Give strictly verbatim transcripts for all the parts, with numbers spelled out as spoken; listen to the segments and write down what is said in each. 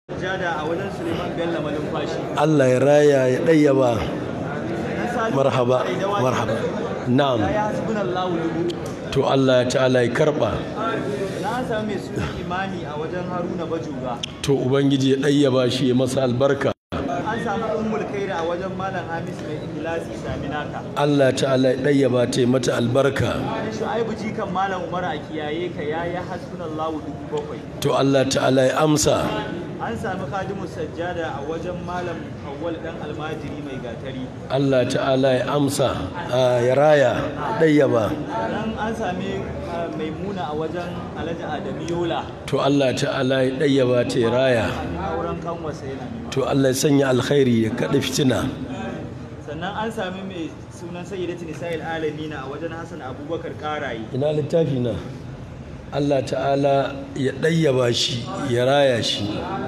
Jada a wajen Suleiman Bello Malumfashi. Allah ya raya ya ɗayyaba. Marhaba, marhaba. Na'am. Ya hasbunallahu dubu. To Allah ya ta'ala ya karba. Na sami mai suna imani a wajen Haruna Bajuga. To Ubangiji ya ɗayyaba shi ya masa albarka. An samu ummul kaira a wajen Malam Hamis mai ikhlasi Saminaka. Allah ta'ala ya ɗayyaba ta mata albarka. Shu'aibu jikan Malam Umar a kiyaye ka yayi hasbunallahu dubu bakwai. To Allah ta'ala ya amsa. An sami khadimu sajjada a wajen Malam Awwal dan almajiri mai gatari. Allah ta'ala ya amsa ya raya ɗayyaba. Sannan an sami maimuna a wajen Alhaji Adamu Yola. To Allah ta'ala ya ɗayyaba ta ya raya. Auren kanwasa yana nema. To Allah ya sanya alkhairi ya kaɗa fitina. Sannan an sami mai sunan Sayyidatu Nisa'il Alamina a wajen Hassan Abubakar Karayi. Ina littafi na Allah ta'ala ya ɗayyaba shi ya raya shi.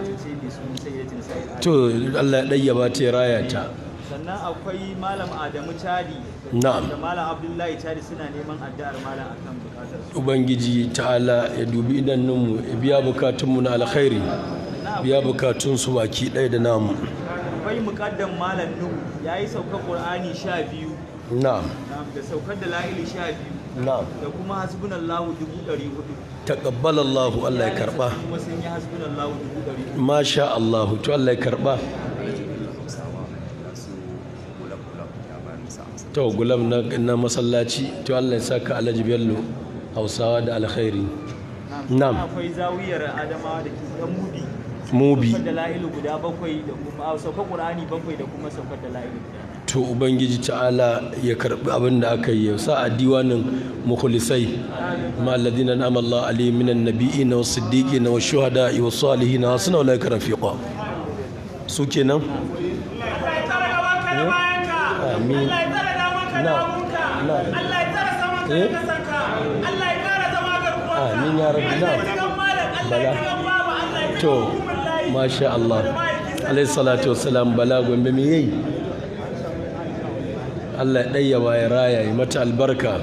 To Allah ya ɗayyaba ta ya raya ta. Sannan akwai Malam Adamu Chadi Na'am. da Malam Abdullahi Chadi suna neman addu'ar Malam akan bukatar su. Ubangiji ta'ala ya dubi idanunmu ya biya bukatunmu na alkhairi, biya bukatunsu baki ɗaya da namu. Akwai muƙaddam Malam Nuhu yayi saukar Qur'ani sha biyu. Na'am. Da saukar da la'ili sha biyu. Na'am. Da kuma hasbunallahu dubu ɗari hudu. Taqabbalallahu Allah ya karba. Kuma sun yi hasbunallahu dubu ɗari hudu. Masha Allah to Allah ya karba. To gulam na, na masallaci to Allah ya saka Alhaji Bello Hausawa da alkhairi. Na'am. Akwai zawiyar Adamawa da ke ɗan Mubi. Mubi. Saukar da la'ilu guda bakwai da kuma saukar Qur'ani bakwai da kuma saukar da la'ilu guda. To Ubangiji ta'ala ya karbi abin da aka yi sa a diwanin mukhlisai ma alladhina an'ama Allah alaihim minan nabiyyin was siddiqin was shuhada was salihin wa sunna ulaika rafiqa. Su kenan? Amin. Na. Na. Eh? Amin ya rabbi na. Bala. To masha Allah. Alayhi salatu wassalam bala gombe me yayi? Allah ɗayyaba ya raya yi mata albarka.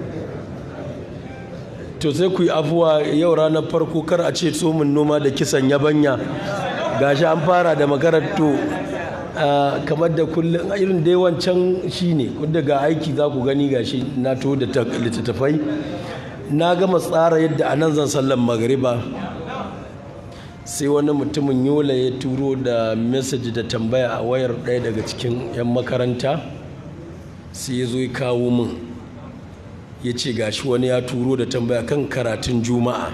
To sai ku yi afuwa yau ranar farko kar a ce tsomin noma da kisan yabanya gashi an fara da makarantu kamar da kullum irin dai wancan shi ne daga aiki za ku gani gashi na to da littattafai na gama tsara yadda a nan zan sallan magariba sai wani mutumin yola ya turo da message da tambaya a wayar ɗaya daga cikin 'yan makaranta sai ya zo ya kawo min ya ce gashi wani ya turo da tambaya kan karatun juma'a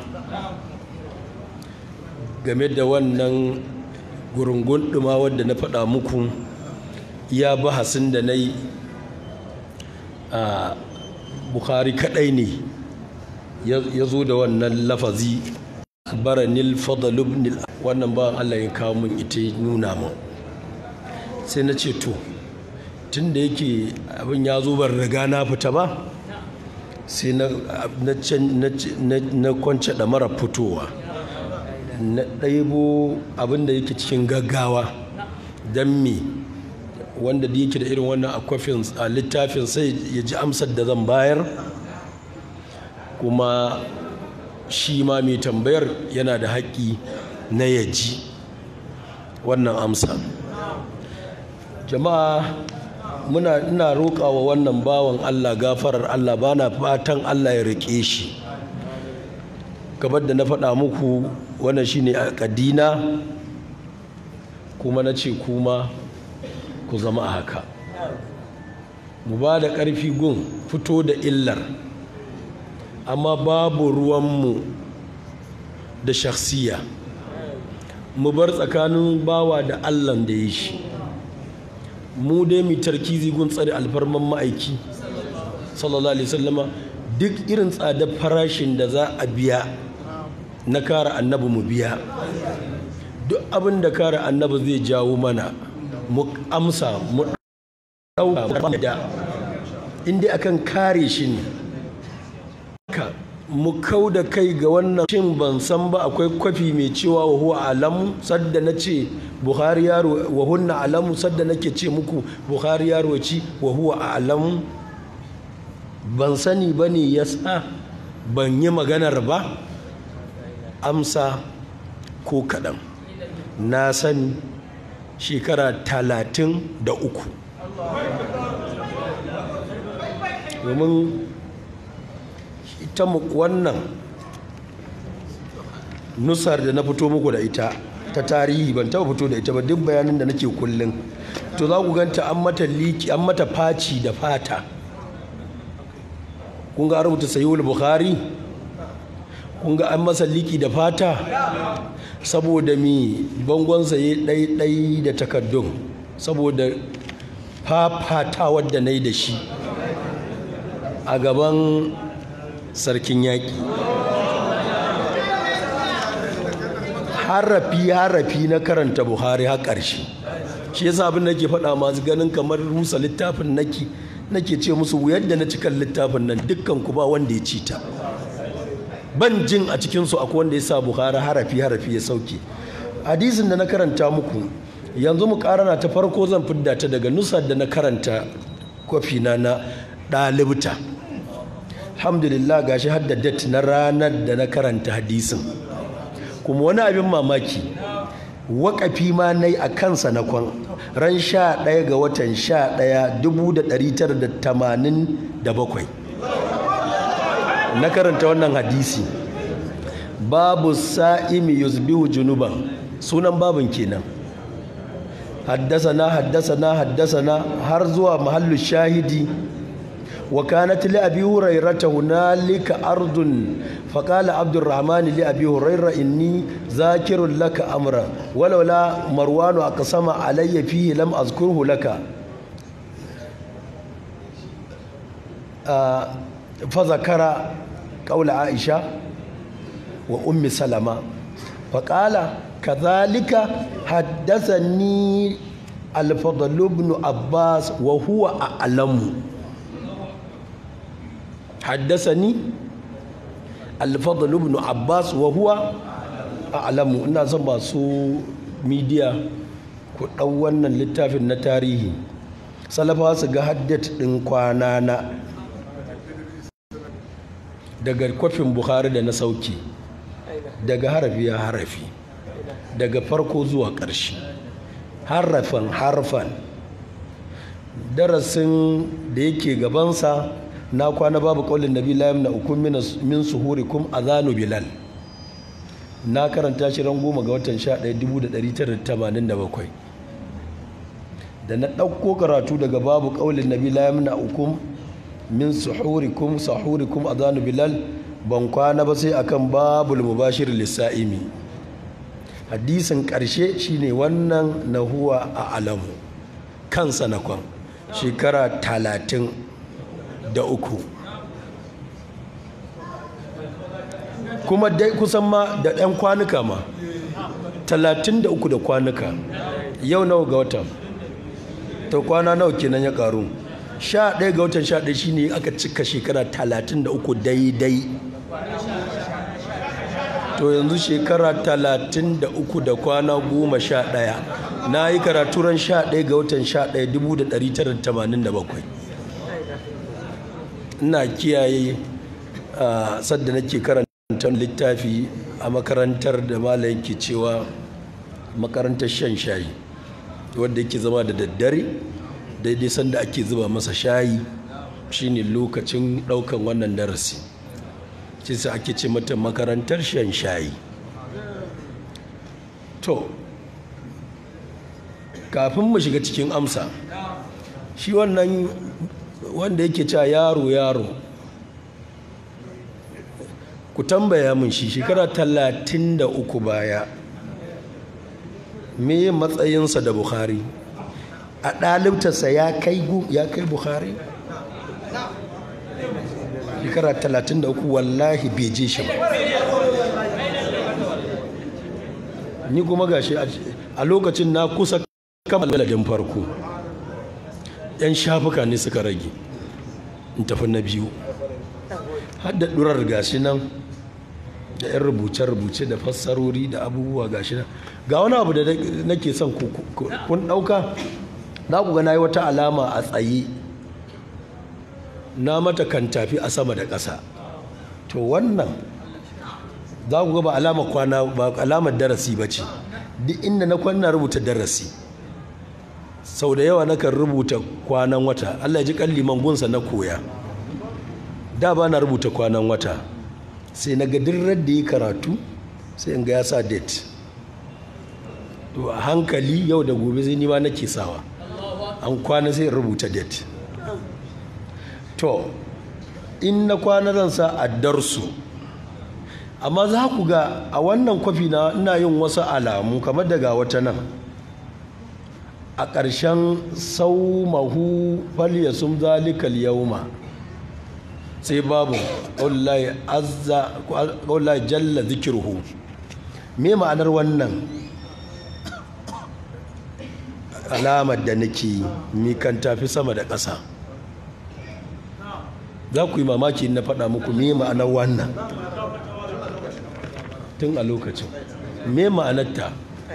game da wannan gurungun ɗuma wadda na faɗa muku ya bahasin da na yi a Bukhari kaɗai ne ya zo da wannan lafazi baranil fadalubnil wannan ba Allah ya kawo min ita nuna min sai na ce to tun da yake abin ya zo ban riga na fita ba sai na kwance da mara fitowa na ɗaibo abin da yake cikin gaggawa don me wanda da yake da irin wannan akwafin a littafin sai ya ji amsar da zan bayar kuma shi ma mai tambayar yana da haƙƙi na ya ji wannan amsa jama'a muna ina roƙa wa wannan bawan Allah gafarar Allah bana fatan Allah ya rike shi gabar da na faɗa muku wannan shine a kadina kuma na ce kuma ku zama a haka mu ba da ƙarfi gun fito da illar amma babu ruwanmu da shakhsiya mu bar tsakanin bawa da Allah da ya shi mu dai mu tarkizi gun tsare alfarman ma'aiki sallallahu alaihi wasallama duk irin tsadar farashin da za a biya na kare annabi mu biya duk abin da kare annabi zai jawo mana mu amsa mu dauka da inda akan kare shi ne mu kau da kai ga wannan shin ban san ba akwai kwafi mai cewa wa huwa alamu sadda na ce Bukhari yaro wa hunna alamu sadda nake ce muku Bukhari yaro ci wa huwa alamu ban sani bane yasa ban yi maganar ba amsa ko kaɗan na sani shekara talatin da uku domin ita wannan nusar da na fito muku da ita ta tarihi ban taba fito da ita ba duk bayanin da nake kullum to za ku ganta an mata liki an mata faci da fata kun ga rubuta sahihul bukhari kun ga an masa liki da fata saboda mi bangon saye ɗai-ɗai da takaddun saboda fafata wadda na yi da shi a gaban sarkin yaƙi harafi harafi na karanta buhari har ƙarshe shi yasa abin da ke faɗa masu ganin kamar rusa littafin nake nake ce musu yadda na cikin littafin nan dukkan ku ba wanda ya ci ta ban jin a cikinsu akwai wanda ya sa buhari harafi harafi ya sauke hadisin da na karanta muku yanzu mu karana ta farko zan fidda ta daga nusar da na karanta kwafi na na ɗalibta alhamdulillah gashi har da date na ranar da na karanta hadisin kuma wani abin mamaki waƙafi ma na yi a kansa na kwan ran sha ɗaya ga watan sha ɗaya dubu da ɗari tara da tamanin da bakwai na karanta wannan hadisi babu sa'imi yusbihu junuban sunan babin kenan haddasana haddasana haddasana har zuwa mahallu shahidi wa kanat li abi hurairata hunalika ardun faqala abdurrahman li abi hurairah inni zakirun laka amra walawla marwan aqsama alayya fihi lam azkurhu laka fa zakara qawla aisha wa ummi salama faqala kadhalika haddathani al-fadl ibn abbas wa huwa a'lamu haddasani al-fadl ibn abbas wa huwa a'lamu ina son masu media ku dau wannan littafin na tarihi salafa su ga haddat din kwana na daga kwafin bukhari da na sauki daga harafi ya harafi daga farko zuwa ƙarshe harafan harfan darasin da yake gabansa na kwana babu kaulin nabi la yamna ukum min suhurikum azanu bilal na karanta shi ran goma ga watan sha ɗaya dubu da ɗari tara da tamanin da bakwai da na ɗauko karatu daga babu kaulin nabi la yamna ukum min suhurikum sahurikum azanu bilal ban kwana ba sai akan babul mubashir lisa'imi hadisin ƙarshe shine wannan na huwa a alamu kansa na kwan shekara talatin da uku kuma dai kusan ma da ɗan kwanuka ma talatin da uku da kwanuka yau nawa ga watan ta kwana nawa kenan ya karu sha ɗaya ga watan sha ɗaya shine aka cika shekara talatin da uku daidai to yanzu shekara talatin da uku da kwana goma sha ɗaya na yi karatu ran sha ɗaya ga watan sha ɗaya dubu da ɗari tara da tamanin da bakwai ina kiyaye sadda nake karanta littafi a makarantar da malayin ke cewa makarantar shan shayi wadda yake zama da daddare daidai sanda ake zuba masa shayi shine lokacin daukan wannan darasi shi sai ake ce mata makarantar shan shayi to kafin mu shiga cikin amsa shi wannan wanda yake cewa yaro yaro ku tambaya min shi shekara talatin da uku baya me matsayinsa da Bukhari a ɗalibtarsa ya kai ya kai Bukhari shekara talatin da uku wallahi bai je shi ba ni kuma gashi a lokacin na kusa kammala ladin farko yan shafuka ne suka rage in tafi na biyu har da durar gashi nan da yan rubuce-rubuce da fassarori da abubuwa gashi nan ga wani abu da nake son kun ɗauka za ku ga na yi wata alama a tsaye na mata kan tafi a sama da ƙasa to wannan za ku ga ba alama kwana ba alamar darasi ba ce duk inda na kwana rubuta darasi. Sau da yawa nakan rubuta kwanan wata. Allah ya ji kan liman gunsa na koya. Da ba na rubuta kwanan wata, sai na ga dirrar da yi karatu sai in ga ya sa date. To a hankali yau da gobe sai nima nake sawa, an kwana sai in rubuta date. To in na kwana zan sa a darsu, amma za ku ga a wannan kwafi na ina yin wasu alamu kamar daga wata nan a ƙarshen saumahu falyasum zalikal yauma, sai babu ƙaullahi azza ƙaullahi jalla zikirhu. Me ma'anar wannan alamar da nake mi kan tafi sama da ƙasa? Za ku yi mamaki na faɗa muku me ma'anar wannan tun a lokacin. Me ma'anarta?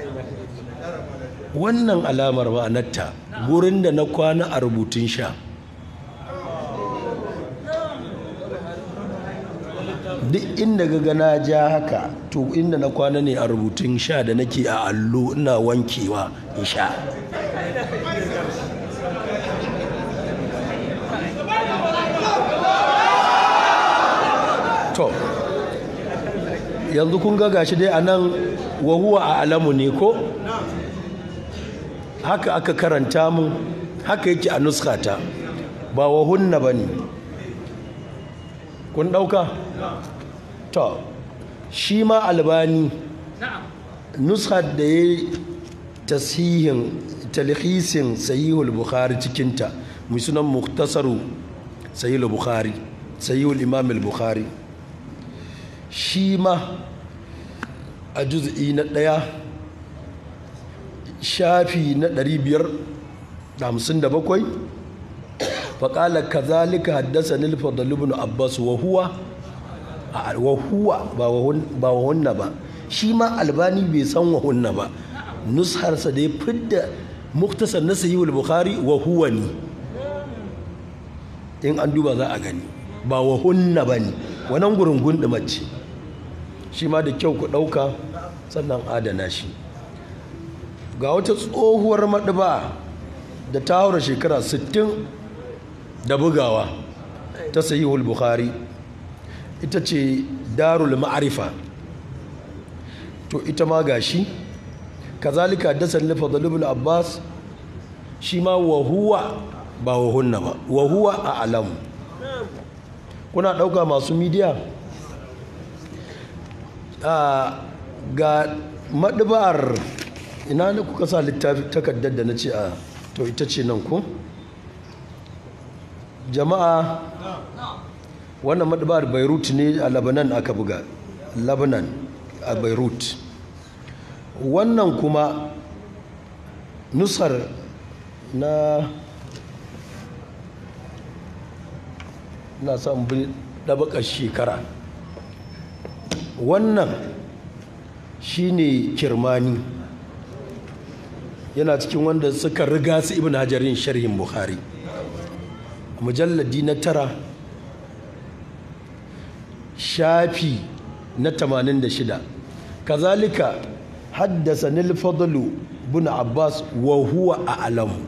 Wannan alamar ma'anarta gurin da na kwana a rubutun sha. Duk inda gaga na ja haka to inda na kwana ne a rubutun sha da nake a allo ina wankewa in sha. To yanzu kun ga gashi dai a nan wahuwa a alamu ne ko? Haka aka karanta mun, haka yake a nuskata, ba wahunna ba ne. Kun ɗauka? To shi ma Albani nuskar da ya yi tasihin talhisin sahihul Bukhari cikinta mai sunan muktasaru sahihul Bukhari, sahihul Imam al-Bukhari, shi ma a juz'i na ɗaya shafi na ɗari biyar da hamsin da bakwai faƙala kazalika haddasa nilfadal ibn Abbas wa huwa wa huwa ba wa hunna ba. Shi ma Albani bai san wa hunna ba, nusharsa da ya fidda muktasar na sahihul Bukhari wa huwa ne, in an duba za a gani ba wa hunna ba ne, wannan gurin gundumar ce. Shi ma da kyau ku ɗauka sannan adana shi. Ga wata tsohuwar maɗuba da ta haura shekara sittin da bugawa ta sahihul Bukhari, ita ce Darul Ma'arifa. To ita ma gashi kazalika dasan lafadul ibn Abbas, shi ma wa huwa ba wa hunna ba, wa huwa a alamu. Kuna ɗauka masu midiya? Ga maɗubar ina ne kuka sa littafi takardar da na ce a to ita ce nan ko jama'a. Wannan maɗubar Beirut ne a Lebanon aka buga, Lebanon a Beirut. Wannan kuma nusar na na son bi ɗabakar shekara. Wannan shine Kirmani, yana cikin wanda suka riga su Ibn Hajarin sharhin Bukhari, mujalladi na tara shafi na tamanin da shida. Kazalika haddasa nilfadalu bin Abbas wa huwa a alamu,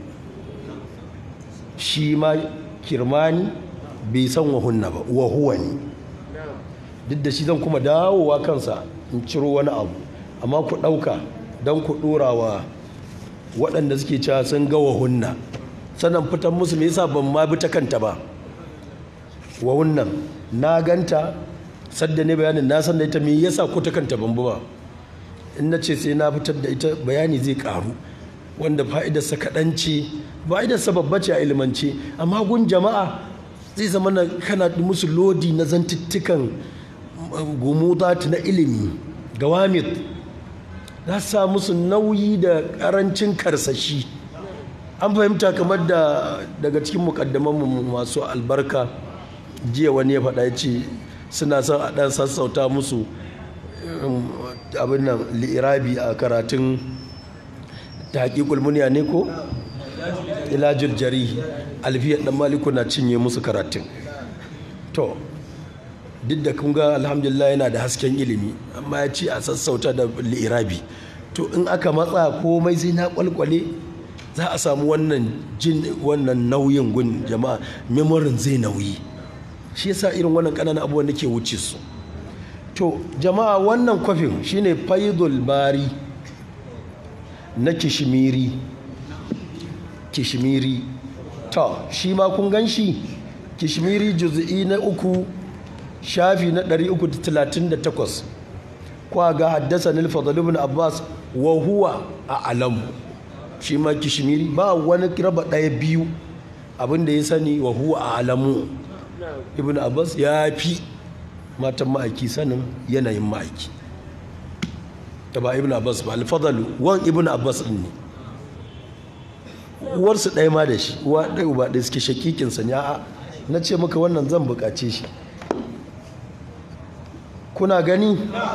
shi ma Kirmani bai san wahunna ba, wa huwa ne. Duk da shi zan kuma dawowa kansa in ciro wani abu, amma ku ɗauka don ku ɗora wa waɗanda suke cewa sun ga wahunna, sannan fitan musu me yasa ban ma bi ta kanta ba. Wahunnan na ganta sadda ne bayanin na san da ita, me yasa ko ta kanta ban ba. In na ce sai na fitar da ita bayani zai karu, wanda fa'idarsa kaɗan ce, fa'idarsa babba ce a ilimance, amma gun jama'a zai zama na kana musu lodi na zantuttukan gumudat na ilimi, gawamit, za su sa musu nauyi da ƙarancin karsashi. An fahimta, kamar da daga cikin mukaddamanmu masu albarka jiya wani ya faɗa ya ce suna son a ɗan sassauta musu abin nan li'irabi a karatun tahqiqul munya ne ko ilajul jari, alfiyar dan maliku na cinye musu karatun. To duk da kun ga alhamdulillah yana da hasken ilimi, amma ya ce a sassauta da li'irabi. to in aka matsa komai sai na kwalkwale za a samu wannan jin wannan nauyin gun jama'a, memorin zai nauyi. Shi yasa irin wannan ƙananan abubuwan nake wuce su. To jama'a, wannan kwafin shine Faidul Bari na Kishmiri. Kishmiri to shi ma kun gan shi, Kishmiri juz'i na uku shafi na ɗari uku da talatin da takwas. Kwa ga haddasa Fadl ibn Abbas wa huwa a'lamu. Shi ma Kishmiri ba wani raba ɗaya biyu, abinda ya sani wa huwa a'lamu. Ibn Abbas ya fi matan ma'aiki sanin yanayin ma'aiki. Da ba Ibn Abbas ba, Al-Fadl wan Ibn Abbas din ne, uwarsu ɗaya ma da shi, uwa ɗaya uba ɗaya suke, shakikinsa ne. A'a, na ce maka wannan zan buƙace shi. Kuna gani?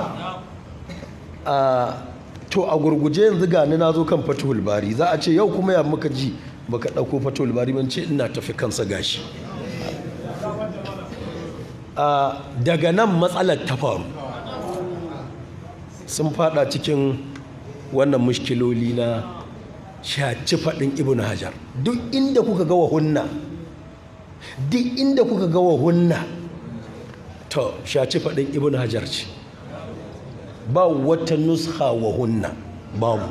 a to a gurguje yanzu gani na zo kan Fathul Bari. Za a ce yau kuma ya muka ji baka ɗauko Fathul Bari ban ce ina tafi kansa gashi. a daga nan matsalar ta faru, sun fada cikin wannan mushkiloli na shaci faɗin Ibn Hajar. Duk inda kuka ga wahunna, duk inda kuka ga wahunna, to shaci faɗin Ibn Hajar ce. Ba wata nuskha wahunna, babu.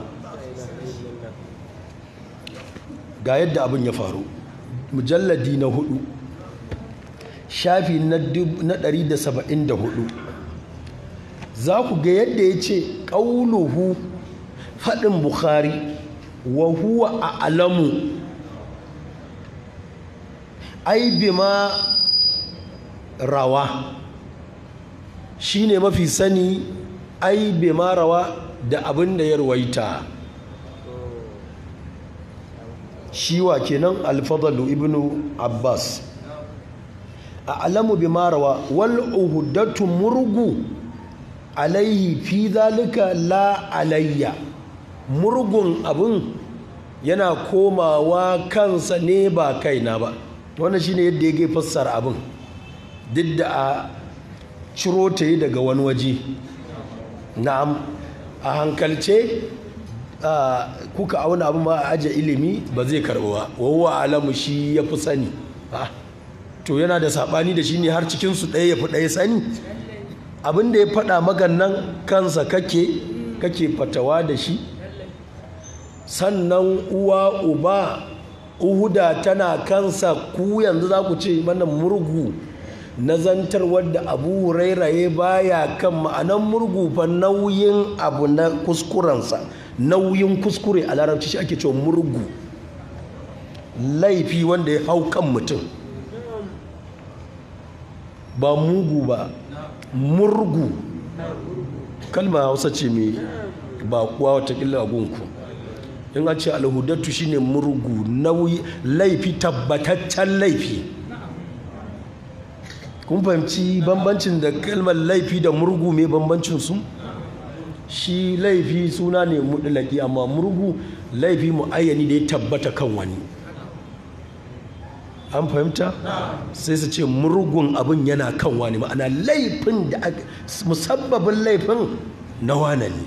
Ga yadda abin ya faru, mujalladi na hudu shafi na ɗari da saba'in da hudu, za ku ga yadda ya ce ƙauluhu, faɗin Bukhari, wa huwa a'lamu ai bima rawa, shine mafi sani, ai bima rawa da abin da ya ruwaita. Shiwa kenan Al-Fadl ibn Abbas. a'lamu bima rawa wal uhdatu murgu alaihi fi zalika la alayya. Murgun abun yana komawa kansa ne ba kaina ba. Wannan shine yadda yake fassara abun, duk da a ciro ta yi daga wani waje. Na'am, a hankalce kuka auna abin ma a aje ilimi ba zai karɓi ba. Wawa alamu shi ya fi sani. To yana da saɓani da shi ne har cikinsu ɗaya ya fi ɗaya sani. Abin da ya faɗa magannan kansa kake kake fatawa da shi. Sannan uwa uba uhuda tana kansa, ku yanzu za ku ce mana murgu na zantar wadda Abu Huraira ya baya kan ma'anan murgu fa nauyin abu na kuskurensa, nauyin kuskure a larabci shi ake cewa murgu, laifi wanda ya hau kan mutum, ba mugu ba, murgu. Kalma Hausa ce mai ba kuwa watakila a gunku. In an ce alhudatu shine murgu, nauyi, laifi, tabbataccen laifi. Kun fahimci bambancin da kalmar laifi da murgu, mai bambancin su? Shi laifi suna ne mutlaki, amma murgu laifi muayyani da ya tabbata kan wani. An fahimta? Sai su ce murgun abin yana kan wani, ma'ana laifin da musabbabin laifin na wane ne.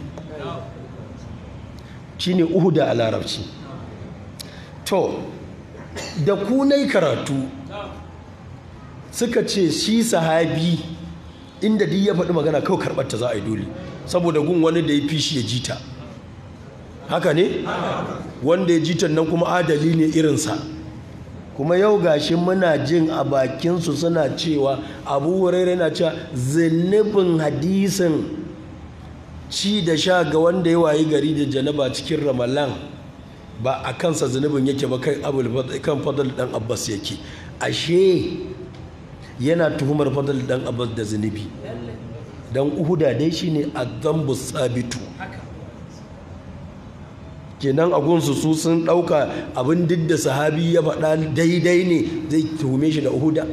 Shine uhuda a larabci. To da ku nai karatu suka ce shi sahabi inda duk ya faɗi magana kawai karɓar ta za a yi dole, saboda gun wani da ya fi shi ya jita. Haka ne? Wanda ya jitan nan kuma adali ne irinsa. Kuma yau gashi muna jin a bakinsu suna cewa, Abu Hurairah yana cewa zunubin hadisin ci da sha ga wanda ya wayi gari da janaba cikin Ramadan ba a kansa zunubin yake ba, kan Fadl dan Abbas yake. Ashe yana tuhumar Fadl dan Abbas da zunubi. Dan uhuda dai shine adh-dhanbu sabitu. Kenan a gunsu su sun ɗauka abin duk da sahabi ya faɗa daidai ne, zai tuhume shi da uhuda.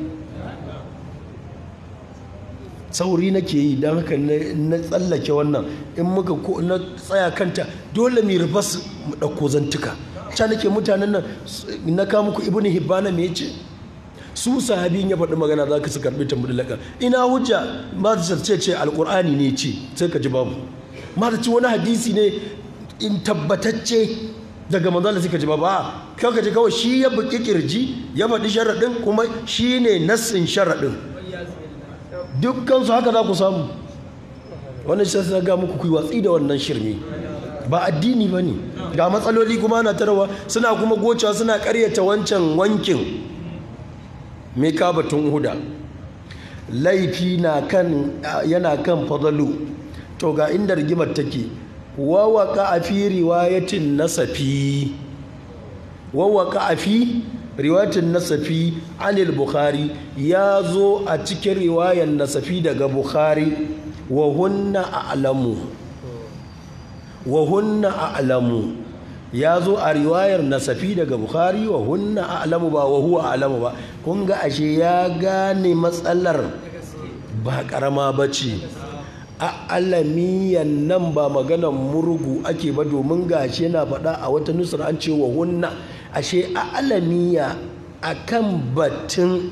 Sauri nake yi, don haka na tsallake wannan. In muka ko na tsaya kanta dole mu rufas mu ɗauko zantuka. Ca nake mutanen nan na kawo muku Ibn Hibbana me yace? Su sahabin ya faɗi magana za ka su karɓi ta mudallaka. Ina hujja? Ma ce ce alƙur'ani ne ce, sai ka ji babu. Ma ce wani hadisi ne in tabbatacce daga manzala suka ji ba ba kaka ji kawai shi ya buki kirji ya faɗi sharaɗin kuma shi ne nassin sharaɗin dukkansu haka za ku samu wannan shi sai ga muku ku yi watsi da wannan shirme ba addini ba ne ga matsaloli kuma na tarawa suna kuma gocewa suna karyata wancan wankin mai kabatun huda laifi na kan yana kan fadalu to ga inda rigimar take wawaka a fi riwayatin nasafi wawaka a fi riwayatin nasafi anil bukhari ya zo a cikin riwayar nasafi daga bukhari wa hunna a'lamu wa hunna a'lamu ya zo a riwayar nasafi daga bukhari wa hunna a'lamu ba wa huwa a'lamu ba kun ga ashe ya gane matsalar ba karama bace a'lamiyan nan ba maganar murgu ake ba domin gashi yana faɗa a wata nusar an ce wa hunna ashe a'lamiya akan batun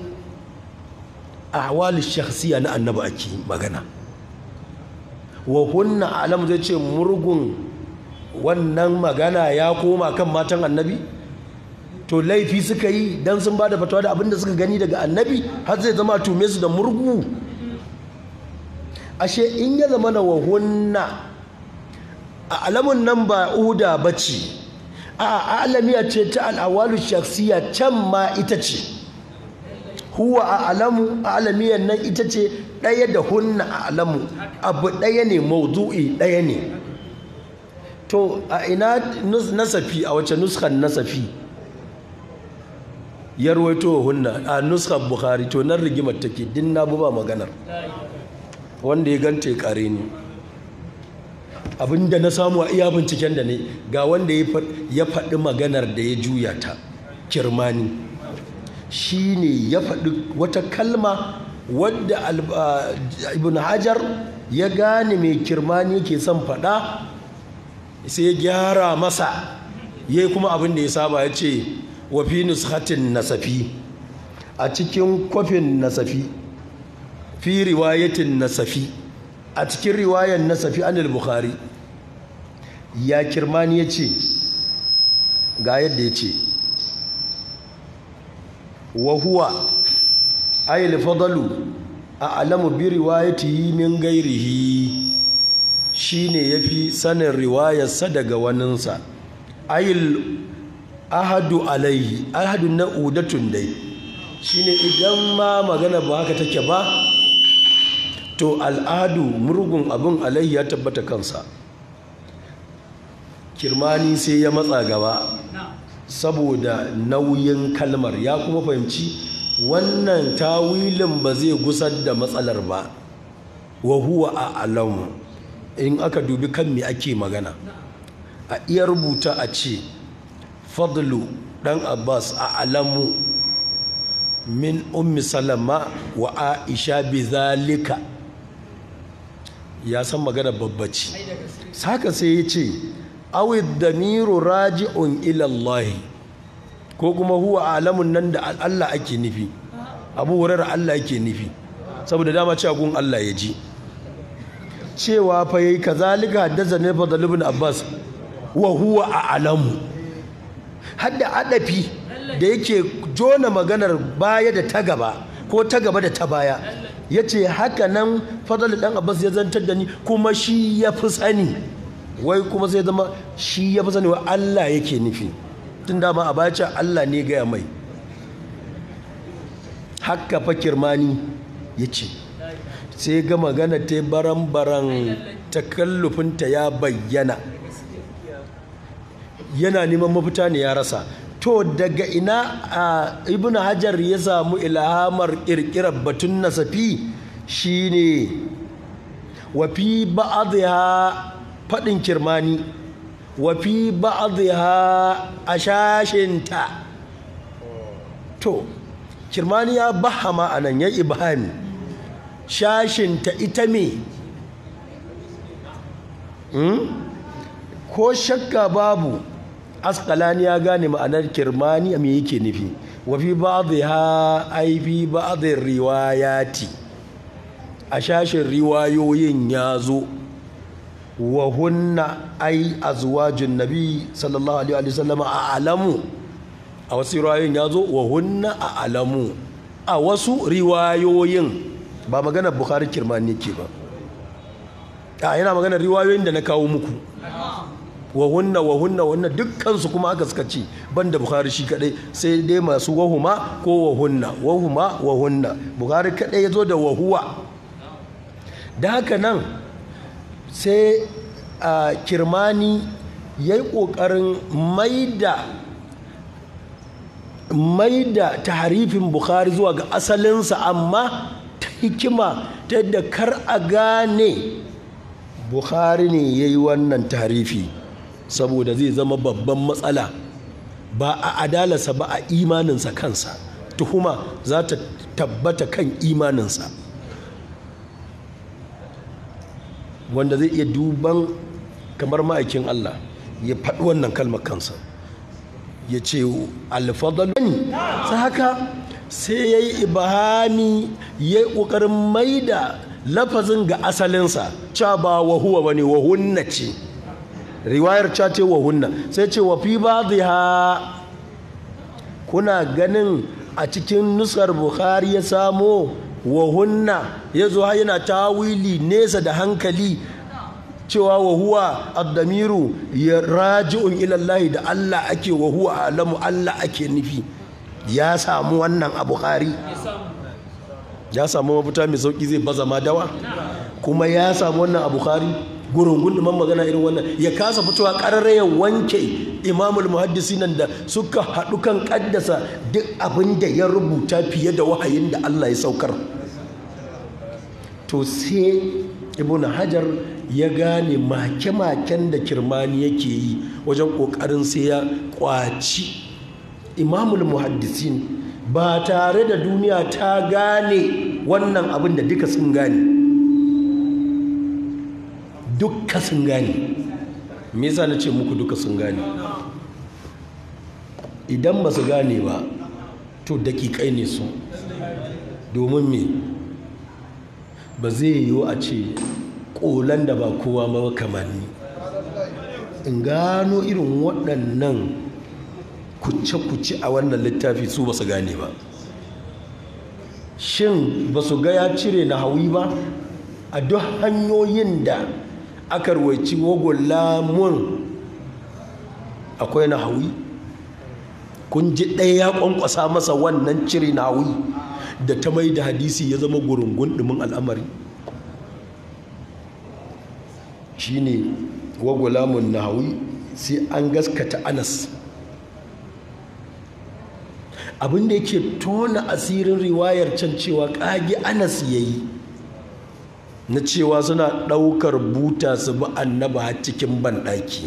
ahwal shakhsiya na annabi ake magana wa hunna a'lamu zai ce murgun wannan magana ya koma kan matan annabi to laifi suka yi dan sun bada fatawa da abinda suka gani daga annabi har zai zama tume su da murgu ashe in ya zama na wahunna a alamun nan ba uda bace a alamiya ce ta al'awalu shakhsiya can ma ita ce huwa a alamu a alamiyan nan ita ce ɗaya da hunna a alamu abu ɗaya ne maudu'i ɗaya ne to a ina nasafi a wace nuskan nasafi ya ruwaito hunna a nuskan bukhari to nan rigimar take din na ba maganar wanda ya gante kare ni abinda na samu a iya binciken da ne ga wanda ya faɗi maganar da ya juya ta kirmani shi ne ya faɗi wata kalma wadda ibn hajar ya gane mai kirmani yake son faɗa sai ya gyara masa ya kuma abin da ya saba ya ce wa fi nuskhatin nasafi a cikin kwafin nasafi fi riwayatin nasafi a cikin riwayan nasafi anil bukhari ya kirmani ya ce ga yadda ya ce wa huwa ayil fadalu a alamu bi riwayatihi min gairihi shine yafi sanin riwayarsa daga waninsa ayil ahadu alaihi ahadu na udatun dai shine idan ma magana ba haka take ba to al'adu murgun abin alaihi ya tabbata kansa kirmani sai ya matsa gaba saboda nauyin kalmar ya kuma fahimci wannan tawilin ba zai gusar da matsalar ba wa huwa a'lamu in aka dubi kan me ake magana a iya rubuta a ce fadlu dan abbas a'lamu min ummi salama wa aisha bizalika ya san magana babbaci saka sai ya ce awid damiru raji'un ila Allah ko kuma huwa alamun nan da Allah ake nufi Abu Hurairah Allah yake nufi saboda dama cewa gun Allah ya ji cewa fa yayi kazalika haddathana Fadl ibn Abbas wa huwa a'lamu hadda adafi da yake jona maganar baya da ta gaba ko ta gaba da ta baya yace haka nan Fadl dan Abbas ya zantar da ni kuma shi ya fi sani wai kuma sai zama shi ya fi sani wa Allah yake nufi tun dama a baya Allah ne gaya mai haka fa kirmani ya ce sai ga magana ta baran-baran takallufinta ya bayyana yana neman mafita ne ya rasa to daga ina a ibn hajar ya samu ilhamar kirkirar batun nasafi shine wa fi ba'dha fadin kirmani wa fi ba'dha ashashinta to kirmani ya bahama anan ya ibhami shashinta ita me hmm? ko shakka babu asqalani ya gane ma'anar kirmani me yake nufi wa fi ba'dha ai fi ba'd riwayati a shashin riwayoyin ya zo wa hunna ai azwajun nabi sallallahu alaihi wa sallam a alamu a wasu riwayoyin ya zo wa hunna a alamu a wasu riwayoyin ba maganar Bukhari Kirmani ke ba a yana maganar riwayoyin da na kawo muku wa hunna wa hunna wannan dukkansu kuma aka suka ci banda Bukhari shi kadai sai dai masu wahuma ko wa hunna wahuma wa hunna Bukhari kadai yazo da wahuwa da haka nan sai a Kirmani yayi kokarin maida maida tahrifin Bukhari zuwa ga asalinsa amma ta hikima ta yadda kar a gane Bukhari ne yayi wannan tahrifi saboda zai zama babban matsala ba a adalarsa ba a imaninsa kansa tuhuma za ta tabbata kan imaninsa wanda zai iya duban kamar ma'aikin Allah ya faɗi wannan kalmar kansa ya ce alfadalani ta haka sai ya yi ibahami ya yi ƙoƙarin maida lafazin ga asalinsa ca ba wahuwa ba ne wahunna ce riwayar ca ce wa hunna sai ce wa fi ba'dha kuna ganin a cikin nusar Bukhari ya samo wa hunna yazo har yana tawili nesa da hankali cewa wa huwa ad-damiru ya raji'un ila Allah da Allah ake wa huwa alamu Allah ake nufi ya samu wannan a Bukhari ya samu mafita mai sauki zai baza ma dawa kuma ya samu wannan a Bukhari gurungun man magana irin wannan ya kasa fitowa ƙararra ya wanke imamul muhaddisinan da suka haɗu kan ƙaddasa duk abin da ya rubuta fiye da wahayin da Allah ya saukar to sai ibn hajar ya gane make-maken da Kirmani yake yi wajen ƙoƙarin sai ya ƙwaci imamul muhaddisin ba tare da duniya ta gane wannan abin da duka sun gane dukka sun gane me yasa na ce muku duka sun gane idan ba su gane ba to dakikai ne su domin me ba zai yiwu a ce ƙolan da ba kowa ma kamar ni in gano irin waɗannan kuce-kuce a wannan littafi su ba su gane ba shin ba su ga ya cire na hawi ba a duk hanyoyin da aka rawaici wagulamun akwai na hawi kun ji ɗaya ya ƙwanƙwasa masa wannan cire na hawi da ta mai da hadisi ya zama gurungun ɗumin al'amari shi ne wagulamun na hawi sai an gaskata Anas abinda yake tona asirin riwayar can cewa ƙage Anas ya yi na cewa suna ɗaukar buta su bi annaba har cikin banɗaki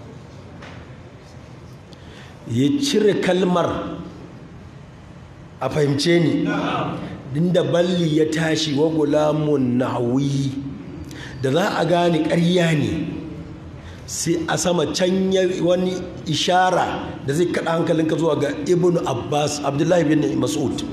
ya cire kalmar a fahimce ni dinda balli ya tashi wa gulamun nahwi da za a gane ƙarya ne sai a sama can wani ishara da zai kaɗa hankalinka zuwa ga ibnu abbas abdullahi bin mas'ud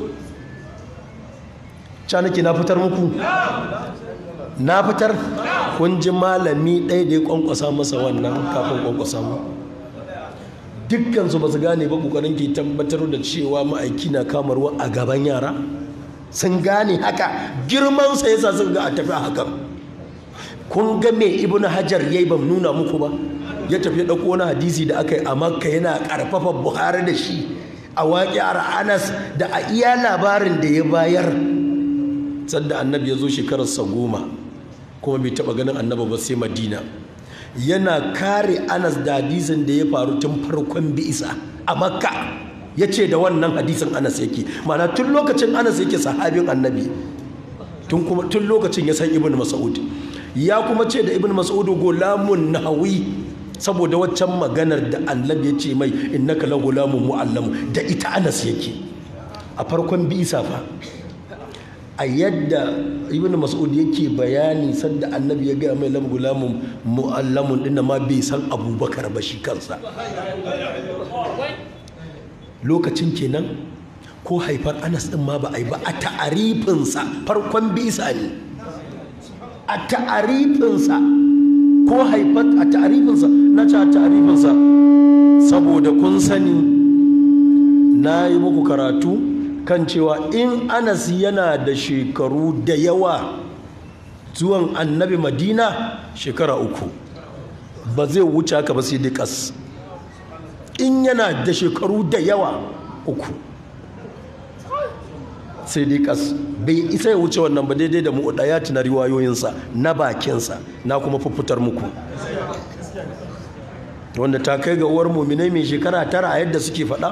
canaki na fitar muku na fitar kun ji malami ɗaya da ya ƙwanƙwasa masa wannan kafin ƙwanƙwasa mu dukkansu ba su gane ba ƙoƙarin ke tabbatar da cewa ma'aiki na kamarwa a gaban yara sun gane haka girmansa ya sa suka ga a tafi a hakan kun ga me ibnu hajar yayi ban nuna muku ba ya tafi ɗauko wani hadisi da aka yi a makka yana ƙarfafa buhari da shi a waƙiyar anas da a iya labarin da ya bayar sanda annabi ya zo shekararsa goma kuma bai taɓa ganin annabi ba sai madina yana kare anas da hadisin da ya faru tun farkon bi'isa a makka ya ce da wannan hadisin anas yake mana tun lokacin anas yake sahabin annabi tun kuma tun lokacin ya san ibn mas'ud ya kuma ce da ibn mas'ud gulamun nahawi saboda waccan maganar da annabi ya ce mai innaka la gulamun mu'allam da ita anas yake a farkon bi'isa fa a yadda ibn mas'ud yake bayani sanda annabi ya gaya mai lam gulamun mu'allamun dinna ma bai san abubakar ba shi kansa lokacin kenan ko haifar anas din ma ba a yi ba a ta'arifinsa farkon bisa ne a ta'arifinsa ko haifar a ta'arifinsa na ci a ta'arifinsa saboda kun sani na yi muku karatu kan cewa in Anas yana da shekaru da yawa zuwan annabi Madina shekara uku ba zai wuce haka ba sai dai kas in yana da shekaru da yawa uku sai dai kas bai isa ya wuce wannan ba daidai da mu'udayat na riwayoyinsa na bakinsa na kuma fufutar muku wanda ta kai ga uwar muminai mai shekara tara a yadda suke faɗa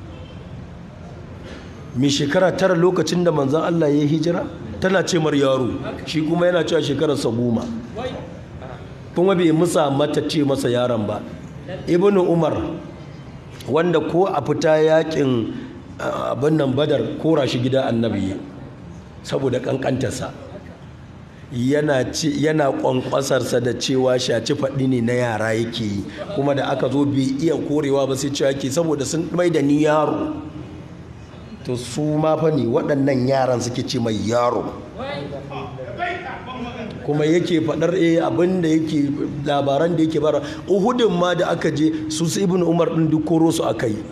mai shekara tara lokacin da manzan Allah ya hijira tana ce mar yaro shi kuma yana cewa shekararsa goma kuma bai musa mata ce masa yaron ba. Ibnu Umar wanda ko a fita yakin abin nan Badar kora shi gida annabi saboda kankantarsa yana yana kwankwasarsa da cewa shaci faɗi ne na yara yake yi kuma da aka zo bai iya korewa ba sai cewa yake saboda sun mai da ni yaro to su ma fa ne waɗannan yaran suke ce mai yaro kuma yake faɗar eh abin da yake labaran da yake bara Uhudin ma da aka je su su Ibn Umar din duk koro su aka yi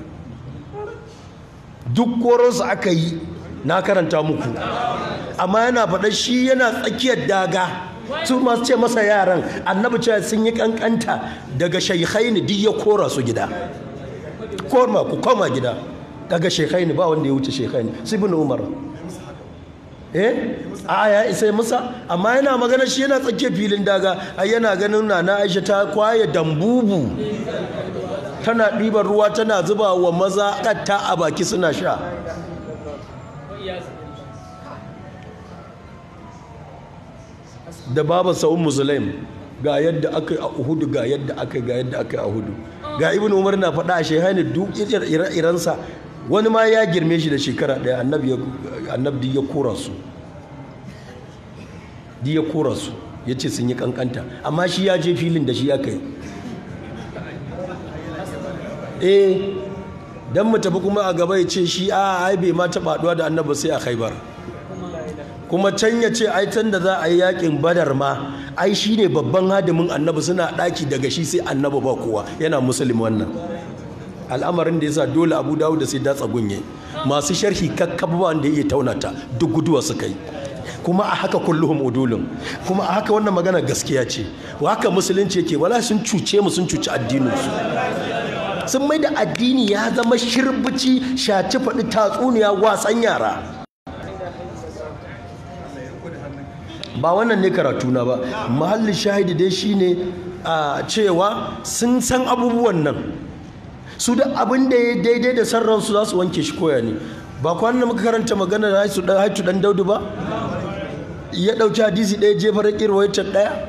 duk koro su aka yi na karanta muku amma yana faɗa shi yana tsakiyar daga su masu ce masa yaran annabi cewa sun yi kankanta daga shaykhaini duk ya kora su gida koma ku koma gida daga shaykhaini ba wanda ya wuce shaykhaini su Ibn Umar eh a ya isa musa amma yana magana shi yana tsakiyar filin daga ai yana ganin Nana Aisha ta kwaye dambubu tana ɗiban ruwa tana zuba wa maza ƙatta a baki suna sha da babansa Ummu Sulaim ga yadda aka yi a Uhudu ga yadda aka ga yadda aka yi a Uhudu ga Ibn Umar na faɗa a shehaini duk iransa wani ma ya girme shi da shekara ɗaya annabi ya kora su di ya kora su ya ce sun yi kankanta amma shi ya je filin da shi ya kai eh dan mu tafi kuma a gaba ya ce shi a ai bai ma taɓa haɗuwa da annabi sai a Khaibar kuma can ya ce ai can da za a yi yakin Badar ma ai shi ne babban hadimin annabi suna ɗaki daga shi sai annabi ba kowa yana musulmi wannan al'amarin da yasa dole Abu Dawud da sai datsa gunye masu sharhi kakkaba wanda yake taunata duk guduwa suka yi kuma a haka kulluhum udulun kuma a haka wannan magana gaskiya ce wa haka musulunci yake wala sun cuce mu sun cuci addinin su sun mai da addini ya zama shirbici shaci faɗi tatsuniya wasan yara ba wannan ne karatu na ba mahallin shahidi dai shine a cewa sun san abubuwan nan su da abin da ya daidai da san ransu za su wanke shi koya ne ba kwanan muka karanta magana da haitu dan haitu dan Daudu ba ya dauki hadisi ɗaya jefar kirwaitar ɗaya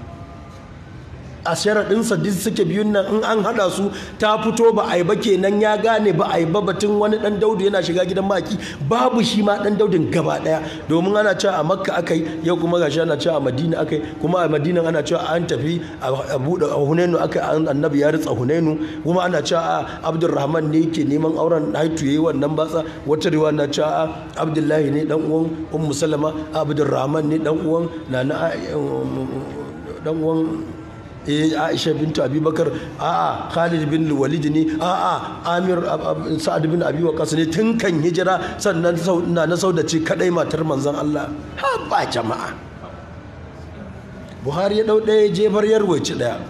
a sharaɗinsa duk suke biyun nan in an haɗa su ta fito ba a yi ba kenan ya gane ba a yi ba batun wani ɗan Daudu yana shiga gidan maki babu shi ma ɗan Daudun gaba ɗaya domin ana cewa a Makka aka yi yau kuma gashi ana cewa a Madina aka yi kuma a Madina ana cewa an tafi a buɗe a Hunainu aka annabi ya ritsa Hunainu kuma ana cewa a Abdulrahman ne yake neman auren haitu yayi wannan batsa wata riwa na cewa Abdullahi ne dan uwan Ummu Salama Abdulrahman ne dan uwan Nana dan uwan Aisha bintu Abubakar a'a Khalid bin Walid ne a'a Amir Sa'ad bin Abi Waqqas ne tun kan hijira sannan na na Sauda ce kadai matar manzon Allah ha ba jama'a Buhari ya dau daya jefar yarwaci daya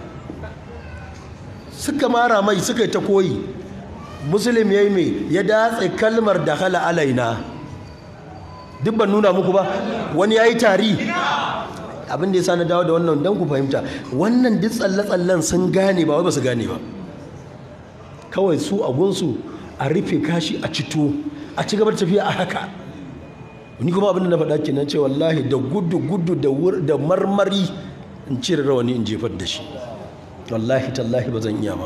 suka mara mai suka ta koyi Muslim yayi me ya datse kalmar da hala alaina duk ban nuna muku ba wani yayi tari abin da ya sa na dawo da wannan don ku fahimta wannan duk tsalle-tsallen sun gane ba wai ba su gane ba kawai su a gunsu a rufe kashi a cito a ci gaba da tafiya a haka ni kuma abin da na faɗa kenan ce wallahi da gudu gudu da marmari in cire rawani in jefar da shi wallahi tallahi ba zan iya ba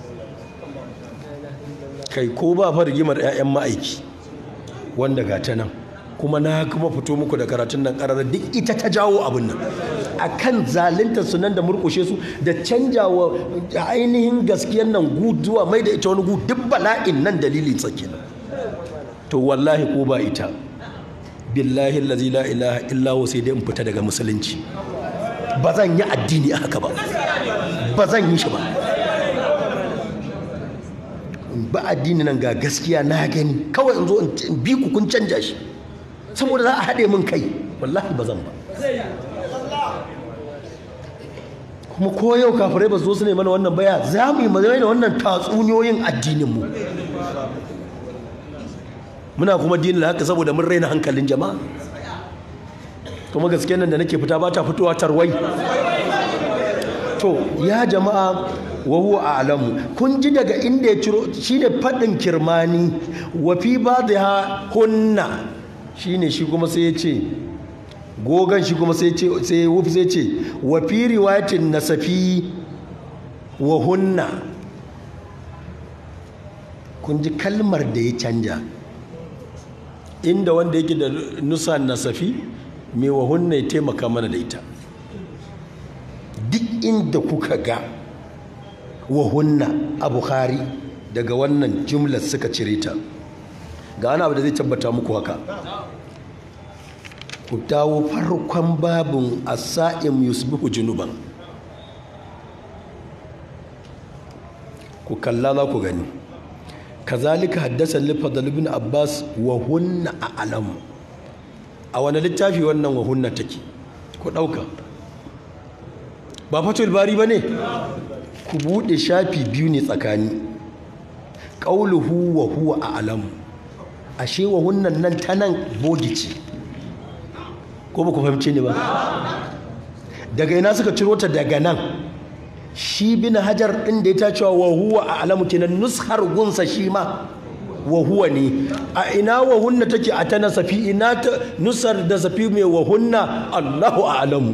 kai ko ba fa rigimar 'ya'yan ma'aiki wanda ga ta nan kuma na kuma fito muku da karatun nan ƙarara duk ita ta jawo abin nan akan zalunta su nan da murƙushe su da canjawa ainihin gaskiyar nan guduwa mai da ita wani gu duk bala'in nan dalili tsaki to wallahi ko ba ita billahi allazi la ilaha illa huwa sai dai in fita daga musulunci ba zan yi addini a haka ba ba zan yi shi ba ba addini nan ga gaskiya na gani kawai in zo in bi ku kun canja shi saboda za a haɗe min kai wallahi ba zan ba kuma ko yau kafirai ba zo su ne mana wannan baya za mu yi mazai da wannan tatsuniyoyin addininmu muna kuma dinin haka saboda mun raina hankalin jama'a kuma gaske nan da nake fita ba ta fitowa tarwai to ya jama'a wa huwa a'lamu kun ji daga inda ya ciro shine fadin kirmani wa fi ba'dha hunna shine shi kuma sai ya ce gogan shi kuma sai ce sai wufi sai ce wa fi riwayatin nasafi wa hunna kun ji kalmar da ya canja inda wanda yake da nusa nasafi mai wa hunna ya taimaka mana da ita duk inda kuka ga wa hunna a Bukhari daga wannan jumlar suka cire ta ga wani abu da zai tabbata muku haka ku dawo farkon babin as-sa'im yusbihu junuban ku kalla za ku gani kazalika haddasa al-fadl ibn abbas wa hunna a'lam a wani littafi wannan wa hunna take ku dauka ba fatul bari bane ku bude shafi biyu ne tsakani qauluhu wa huwa a'lam ashe wa hunnan nan tanan bogici ko ba ku fahimce ni ba daga ina suka ciro ta daga nan shi bin hajar din da ya ta cewa wa huwa a'lamu kenan nushar gunsa shi ma wa huwa ne a ina wa hunna take a ta nasafi ina ta nusar da safi mai wa hunna Allahu a'lamu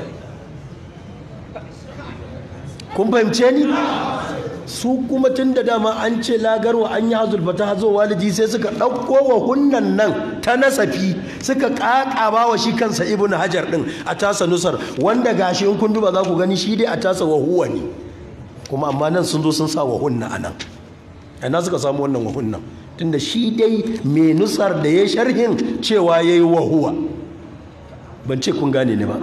kun fahimce ni su kuma tun da dama an ce lagarwa an yi hazulfata hazo walidi sai suka ɗauko wa hunnan nan ta nasafi suka ƙaƙaba wa shi kansa ibn hajar ɗin a tasa nusar wanda gashi in kun duba za ku gani shi dai a tasa wa huwa ne kuma amma nan sun zo sun sa wa hunna a nan ina suka samu wannan wa hunnan tunda shi dai mai nusar da ya sharhin cewa ya yi wa huwa ban ce kun gane ne ba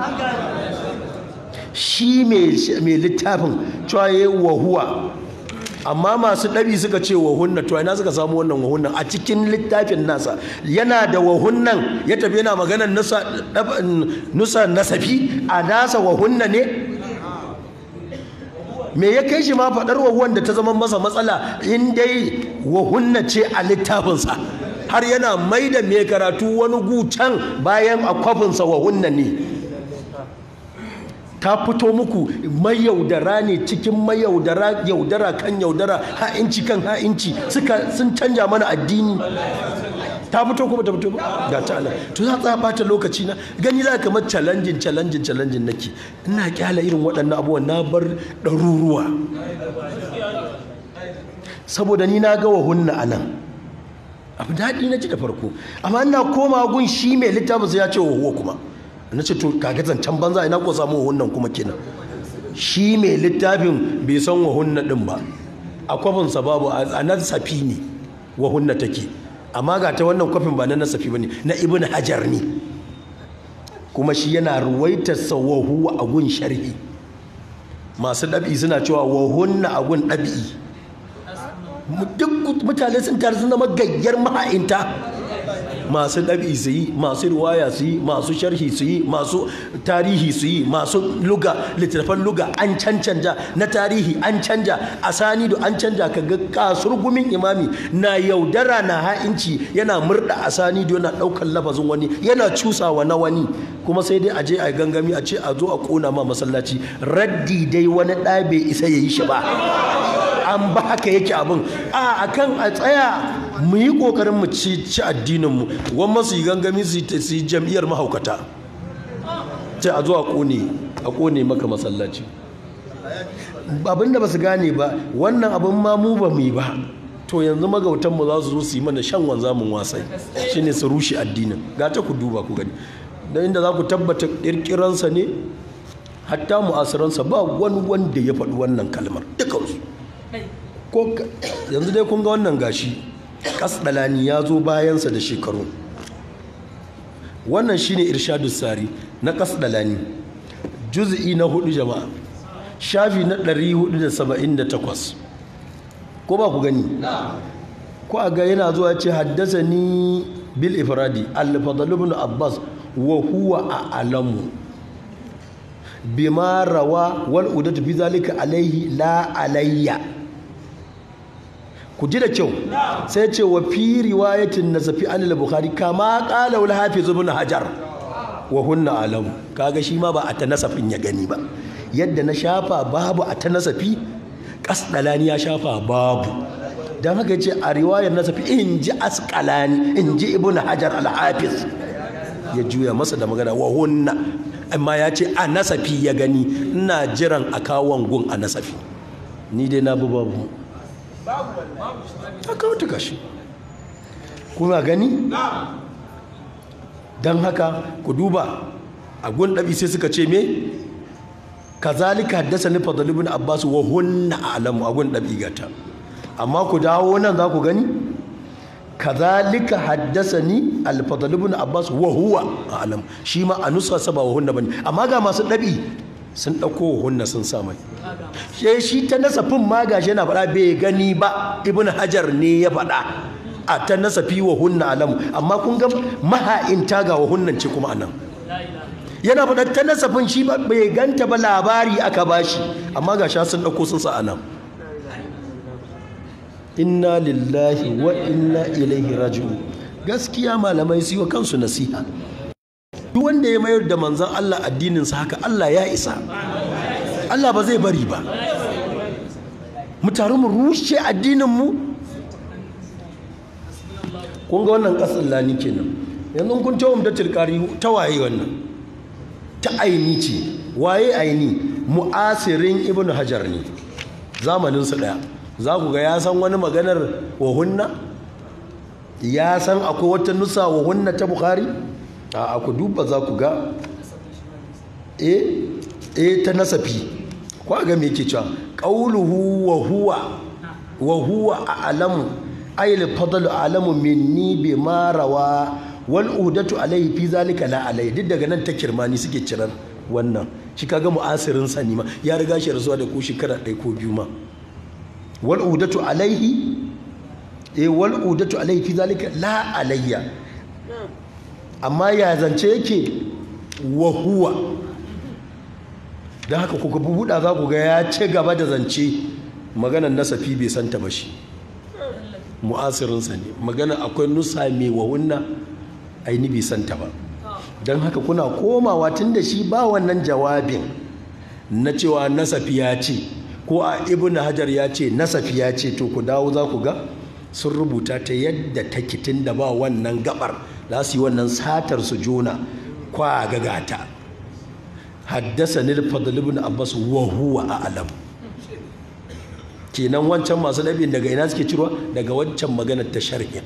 shi mai littafin cewa ya yi wa huwa amma masu ɗabi suka ce wa hunna to ina suka samu wannan wa hunnan a cikin littafin nasa yana da wa hunnan ya tafi yana maganar nusa nusa nasafi a nasa wa hunna ne me ya kai shi ma faɗar wa huwan da ta zama masa matsala in dai wa hunna ce a littafinsa har yana mai da mai karatu wani gucan bayan a kwafinsa wa hunna ne ta fito muku mayaudara ne cikin mayaudara yaudara kan yaudara ha'inci kan ha'inci suka sun canja mana addini ta fito kuma ta fito ba ga ta Allah to za ta bata lokaci na gani za kamar challenging challenging challenging nake ina kyala irin waɗannan abubuwan na bar ɗaruruwa saboda ni na ga wa hunna anan abu daɗi na ji da farko amma ina koma gun shi mai littafin sai ya ce wa huwa kuma na ce to kaga zancen banza ina ko samu wahunnan kuma kenan shi mai littafin bai san wahunna din ba a kwafinsa babu a nan safi ne wahunna take amma ga ta wannan kwafin ba na nasafi bane na ibn hajar ne kuma shi yana ruwaitar sa wahu a gun sharhi masu dabi suna cewa wahunna a gun dabi duk mutane sun tar sun zama gayyar maha'inta masu ɗabi su yi masu riwaya su yi masu sharhi su yi masu tarihi su yi masu luga littattafan luga an cancanja na tarihi an canja asanidu an canja ka ga kasurgumin imami na yaudara na ha'inci yana murda asanidu yana ɗaukar lafazin wani yana cusawa na wani kuma sai dai a je a gangami a ce a zo a ƙona ma masallaci raddi dai wani ɗa bai isa ya yi shi ba an ba haka yake abin a akan a tsaya mu yi kokarin mu ci ci addinin mu wanda su yi gangami su yi jam'iyyar mahaukata sai a zo a kone a kone maka masallaci abinda ba su gane ba wannan abin ma mu ba mu yi ba to yanzu magautan mu za su zo su yi mana shan wanzamin wasai shine su rushe addinin ga ta ku duba ku gani dan inda za ku tabbata kirkiransa ne hatta mu'asiransa ba wani wanda ya faɗi wannan kalmar dukansu ko yanzu dai kun ga wannan gashi kasdalani ya zo bayansa da shekaru wannan shine irshadus sari na kasdalani juz'i na hudu jama'a, shafi na ɗari hudu da saba'in da takwas. Ko ba ku gani? Ko a ga yana zuwa ce haddasa ni bil ifradi al-fadl ibn abbas wa huwa a'lamu bima rawa wal udatu fi zalika alaihi la alayya. Ku ji da kyau, sai ce wa fi riwayatin nasafi an al-bukhari kama qala wal hafiz ibn hajar wa hunna a'lamu. Kaga shi ma ba a ta nasafin ya gani ba, yadda na shafa babu a ta nasafi, kasdalani ya shafa babu. Dan haka ce a riwayar nasafi in ji asqalani, in ji ibn hajar al-hafiz, ya juya masa da magana wa hunna, amma ya ce a nasafi ya gani. Ina jiran a kawon gun a nasafi, ni dai na bi babu a kawo tuka shi. Kuna gani? Don haka ku duba a gun ɗabi sai suka ce me kazalika haddasa ni fadl ibn abbas wa hunna a'lamu a gun ɗabi gata. Amma ku dawo nan za ku gani kazalika haddasani al-fadl ibn abbas wa huwa a'lam, shi ma a nusa saba wa hunna bane, amma ga masu dabi sun dauko wa hunna sun sa mai. Sai shi ta nasafin ma gashi yana faɗa bai gani ba, ibn hajar ne ya faɗa a ta nasafi wa hunna a'lam, amma kun ga maha'in taga wa hunnan ce kuma anan yana faɗa ta nasafin shi ba bai ganta ba, labari aka bashi, amma gashi sun dauko sun sa anan. Inna lillahi wa inna ilaihi raji'un. Gaskiya malamai su yi wa kansu nasiha. Duk wanda ya mayar da manzon Allah addininsa haka, Allah ya isa, Allah ba zai bari ba. Mu taru mu rushe addininmu. Kun ga wannan ƙasar lani kenan. Yanzu kun tawo mu da tilkari ta waye wannan, ta aini ce. Waye aini? Mu'asirin Ibn Hajar ne, zamaninsu ɗaya. Za ku ga ya san wani maganar wa hunna, ya san akwai wata nusa wa hunna ta Bukhari. A ku duba za ku ga eh eh ta nasafi, ko ga me yake cewa qauluhu wa huwa wa huwa a'lamu ay al-fadlu a'lamu minni bima rawa wal udatu alayhi fi zalika la alayhi. Duk daga nan ta kirmani suke cirar wannan, shi kaga mu'asirin sani ma ya riga shi rasuwa da ku shekara ɗaya ko biyu ma. wal udatu alaihi eh wal udatu alaihi fi zalika la alayya, amma ya zance yake wa huwa. Dan haka kuka bubuda za ku ga ya ce gaba da zance maganar nasafi bai santa ba, shi mu'asirin sa ne. Magana akwai nusa mai wa hunna aini bai santa ba. Dan haka kuna komawa tunda shi ba wannan jawabin na cewa nasafi ya ce ko a ibn hajar ya ce nasafi ya ce, to ku dawo za ku ga sun rubuta ta yadda take, tun da ba wannan gabar za su yi wannan satar su jona kwa gagata. Haddasa ni fadl ibn abbas wa huwa a'lam. Kenan wancan masu dabin daga ina suke cirwa? Daga wancan maganar ta sharhi,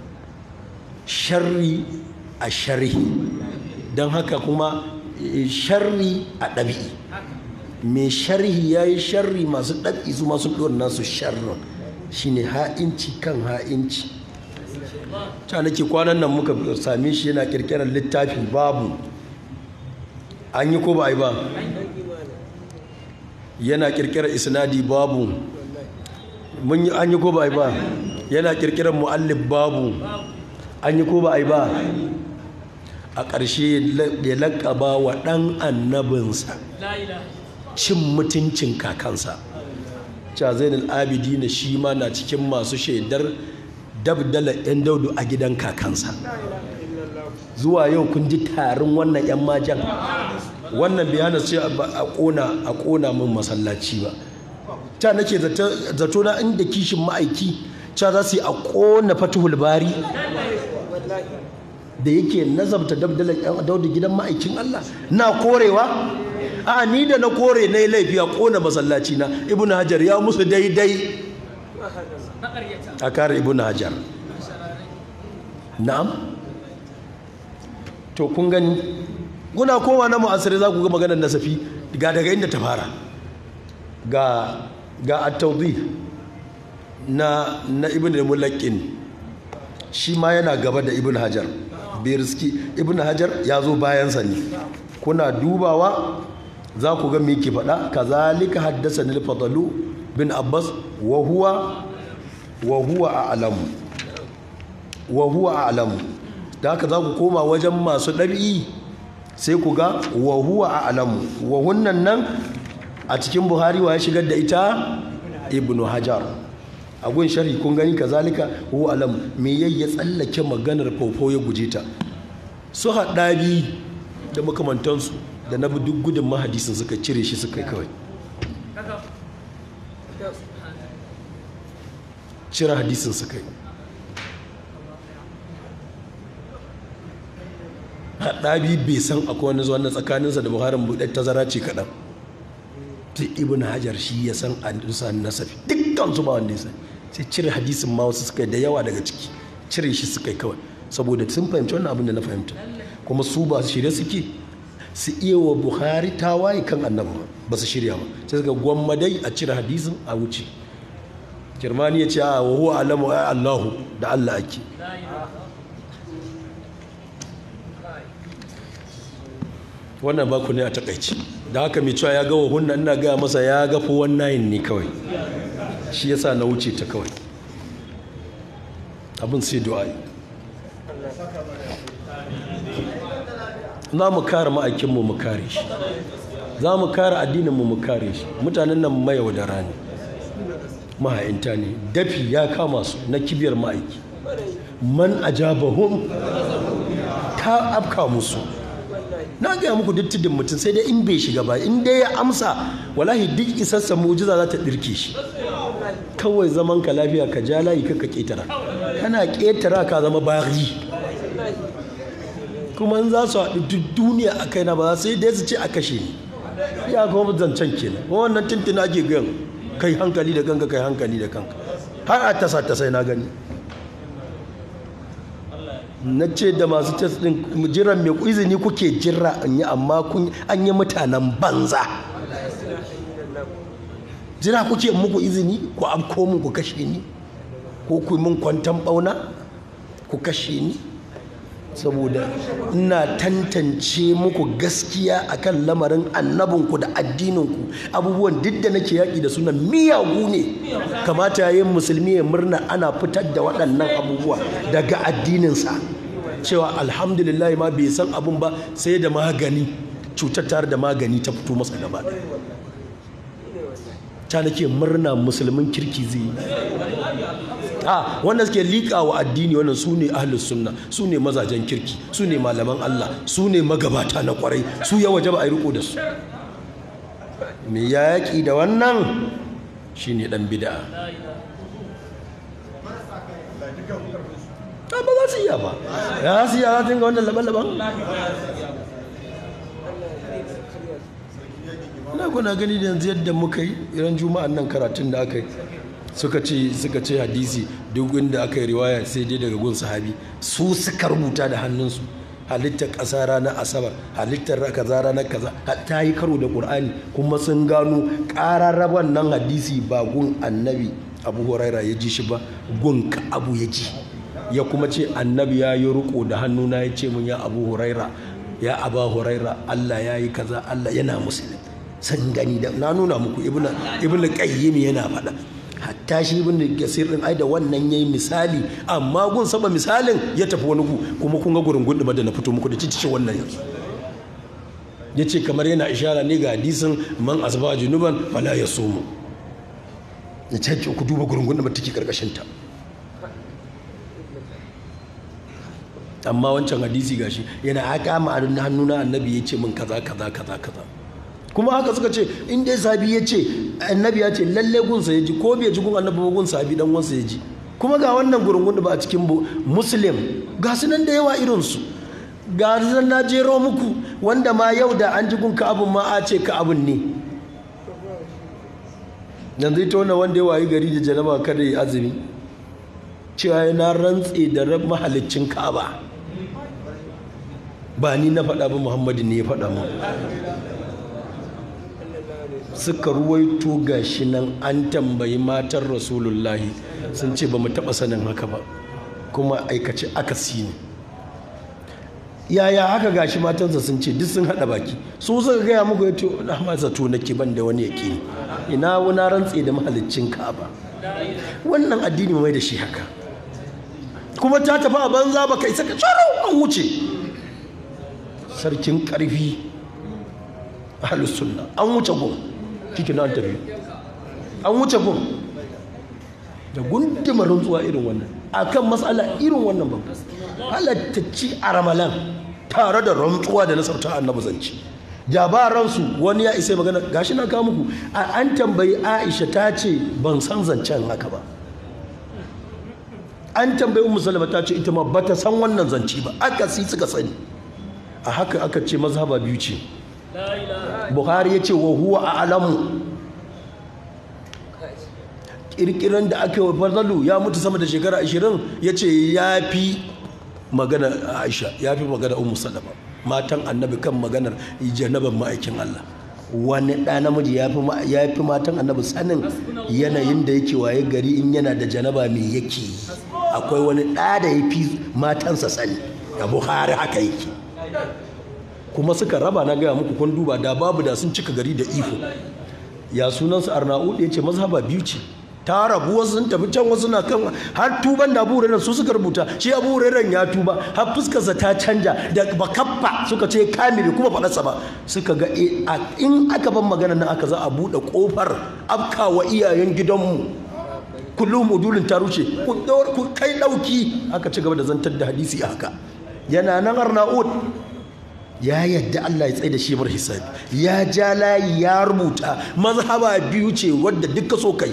sharri a sharhi. don haka kuma sharri a ɗabi'i. Mai sharhi ya yi sharri, masu ɗabi'i su masu ɗora nasu sharrin, shine ha'inci kan ha'inci. Ta nake kwanan nan muka same shi yana kirkirar littafi babu, an yi ko ba a yi ba? Yana kirkirar isnadi babu, mun yi an yi ko ba a yi ba? Yana kirkirar mu'allif babu, an yi ko ba a yi ba? A ƙarshe ya laƙaba wa ɗan annabinsa cin mutuncin kakansa. Cha Zainul Abidin shi ma na cikin masu shaidar dabdala ɗan daudu a gidan kakansa. Zuwa yau kun ji tarin wannan 'yan majan. Wannan bai hana sai a ƙona a ƙona min masallaci ba. Ta nake zato na inda kishin ma'aiki cha za su yi a ƙona Fathul Bari da yake nazabta dabdala ɗan daudu gidan ma'aikin Allah. Na korewa? A ni da na kore na yi laifi a ƙona masallaci na. Ibn Hajar ya musu daidai a kare Ibn Hajar. Na'am. To kun gani, kuna kowa na mu'asiri za ku ga maganar nasafi ga daga inda ta fara. Ga ga at-tawdih na na Ibn al-Mulaqqin, shi ma yana gaba da Ibn Hajar. Bai riski Ibn Hajar ya zo bayan sa ne. Kuna dubawa za ku ga me yake faɗa kazalika haddathani al-fadlu bin abbas wa huwa wa huwa a'lamu wa huwa a'lamu da haka za ku koma wajen masu ɗabi'i sai ku ga wa huwa a'lamu wa hunnan nan a cikin buhari wa ya shigar da ita ibnu hajar a gun sharhi kun gani kazalika huwa a'lamu me yayi ya tsallake maganar fofo ya guje ta su haɗabi da makamantansu da na bi duk gudun mahadisin suka cire shi suka yi kawai cire hadisin suka yi haɗabi bai san akwai wani zuwa na tsakaninsa da buharin buɗe tazara ce kaɗan ta ibn hajar shi ya san a nasafi dukkan su ba wanda ya san sai cire hadisin ma wasu suka yi da yawa daga ciki cire shi suka yi kawai saboda sun fahimci wannan abin da na fahimta kuma su ba su shirya suke su iya wa buhari tawaye kan annabi ba su shirya ba sai suka gwammadai a cire hadisin a wuce kirmani ya ce a wa huwa alamu ya allahu da allah ake wannan baku ne a takaici da haka mai cewa ya ga wahunna ina gaya masa ya ga fi wannan ne kawai shi yasa na wuce ta kawai abin sai du'a'i za mu kare ma'aikinmu mu kare shi za mu kare addininmu mu kare shi mutanen nan mayaudara ne maha'inta ne dafi ya kama su na kibiyar ma'aiki man ajabahum ta afka musu na gaya muku dittidin mutum sai dai in bai shiga ba in dai ya amsa wallahi duk isassa mu'jiza za ta dirke shi kawai zaman ka lafiya ka ja layi ka ketara kana ketara ka zama bari kuma in za su haɗu duk duniya a kaina ba sai dai su ce a kashe ni ya kuma zancen kenan wannan tintina ake gan kai hankali da kanka kai hankali da kanka har a tasa tasai na gani na ce da masu test din jiran mai izini kuke jira in yi amma an yi mutanen banza jira kuke muku izini ku afko mun ku kashe ni ko ku mun kwantan bauna ku kashe ni saboda ina tantance muku gaskiya akan lamarin annabinku da addininku abubuwan duk da nake yaƙi da sunan miyagu ne kamata yayin musulmi ya murna ana fitar da waɗannan abubuwa daga addininsa cewa alhamdulillah ma bai san abun ba sai da magani cutar tare da magani ta fito masa gaba ta nake murna musulmin kirki zai yi a wanda suke liƙa wa addini wannan su ne ahlus sunna su ne mazajen kirki su ne malaman Allah su ne magabata na kwarai su ya waje ba a yi riko da su me ya yaƙi da wannan shi ne ɗan bida ba za su iya ba ya su iya za ga wannan laban-laban na kuna gani da yanzu yadda muka yi iran juma'an nan karatun da aka yi suka ce suka ce hadisi duk inda aka yi riwaya sai dai daga gun sahabi su suka rubuta da hannunsu halittar ƙasa ranar asabar halittar kaza ranar kaza ta yi karo da ƙur'ani kuma sun gano ƙararraban nan hadisi ba gun annabi abu huraira ya ji shi ba gun ka abu ya ji ya kuma ce annabi ya yi riko da hannuna ya ce mun ya abu huraira ya aba huraira Allah ya yi kaza Allah yana musulmi san gani da na nuna muku ibnu ibnu qayyim yana faɗa hatta shi ibn gasir din ai da wannan yayi misali amma gun saba misalin ya tafi wani gu kuma kun ga gurin gunduma da na fito muku da cici wannan yanzu yace kamar yana ishara ne ga hadisin man asba junuban fala yasumu ya ce ku duba gurin gunduma take karkashin ta amma wancan hadisi gashi yana haka ma hannuna annabi yace min kaza kaza kaza kaza kuma haka suka ce in dai sabi ya ce annabi ya ce lalle gunsa ya ji ko bai ji gun annabi ba gun sabi dan wansa ya ji kuma ga wannan gurungun ba a cikin muslim ga su nan da yawa irinsu ga su na jero muku wanda ma yau da an ji gun ka abun ma a ce ka abun ne yanzu ita wannan wanda ya wayi gari da janaba kada ya azumi cewa yana rantse da rab mahalicin ka'aba ba ni na faɗa ba muhammadu ne ya faɗa mu suka ruwaito gashi nan an tambayi matan rasulullahi sun ce ba mu taɓa sanin haka ba kuma aikace akasi ne yaya haka gashi matansa sun ce duk sun haɗa baki su suka gaya muku ya ce na ma zato nake ban da wani yake ina wani rantse da mahaliccin Ka'aba. Wannan addini mai da shi haka kuma ta tafi a banza baka isa ka tsaro an wuce. Sarkin ƙarfi ahlus sunna an wuce gun kike nan tafi an wuce gun da gundumar rantsuwa irin wannan akan matsala irin wannan babu halattacci a Ramalan tare da rantsuwa da nasarta annabi zanci jabaransu wani ya isa magana gashi na kawo muku an tambayi Aisha ta ce ban san zancen haka ba, an tambayi Ummu Salama ta ce ita ma bata san wannan zanci ba, aka si suka sani. A haka aka ce mazhaba biyu ce. Buhari ya ce wa huwa a'lamu, kirkiran da aka yi Fadalu ya mutu sama da shekara ashirin ya ce ya fi magana Aisha, ya fi magana Ummu Salama matan annabi kan maganar janaban ma'aikin Allah. Wani ɗa namiji ya fi matan annabi sanin yanayin da yake waye gari in yana da janaba me yake yi. Akwai wani ɗa da ya fi matansa sani, a Buhari haka yake. Kuma suka raba, na gaya muku kun duba da babu da sun cika gari da ifo. Ya sunansa Arnaud ya ce mazhaba biyu ce, ta rabu wasu sun tafi can wasu na kan har tuban da Abu Hurairah su suka rubuta, shi Abu Hurairah ya tuba har fuskarsa ta canja da bakaffa suka ce kamili kuma faɗarsa ba, suka ga in aka ban magana nan aka za a buɗe ƙofar afka wa iyayen gidanmu kullum udulin ta rushe ku kai ɗauki. Aka ci gaba da zantar da hadisi a haka. Yana nan Arnaud ya yadda Allah ya tsaye da shi mar hisabi, ya ja layi ya rubuta mazhaba biyu ce wadda duka so kai,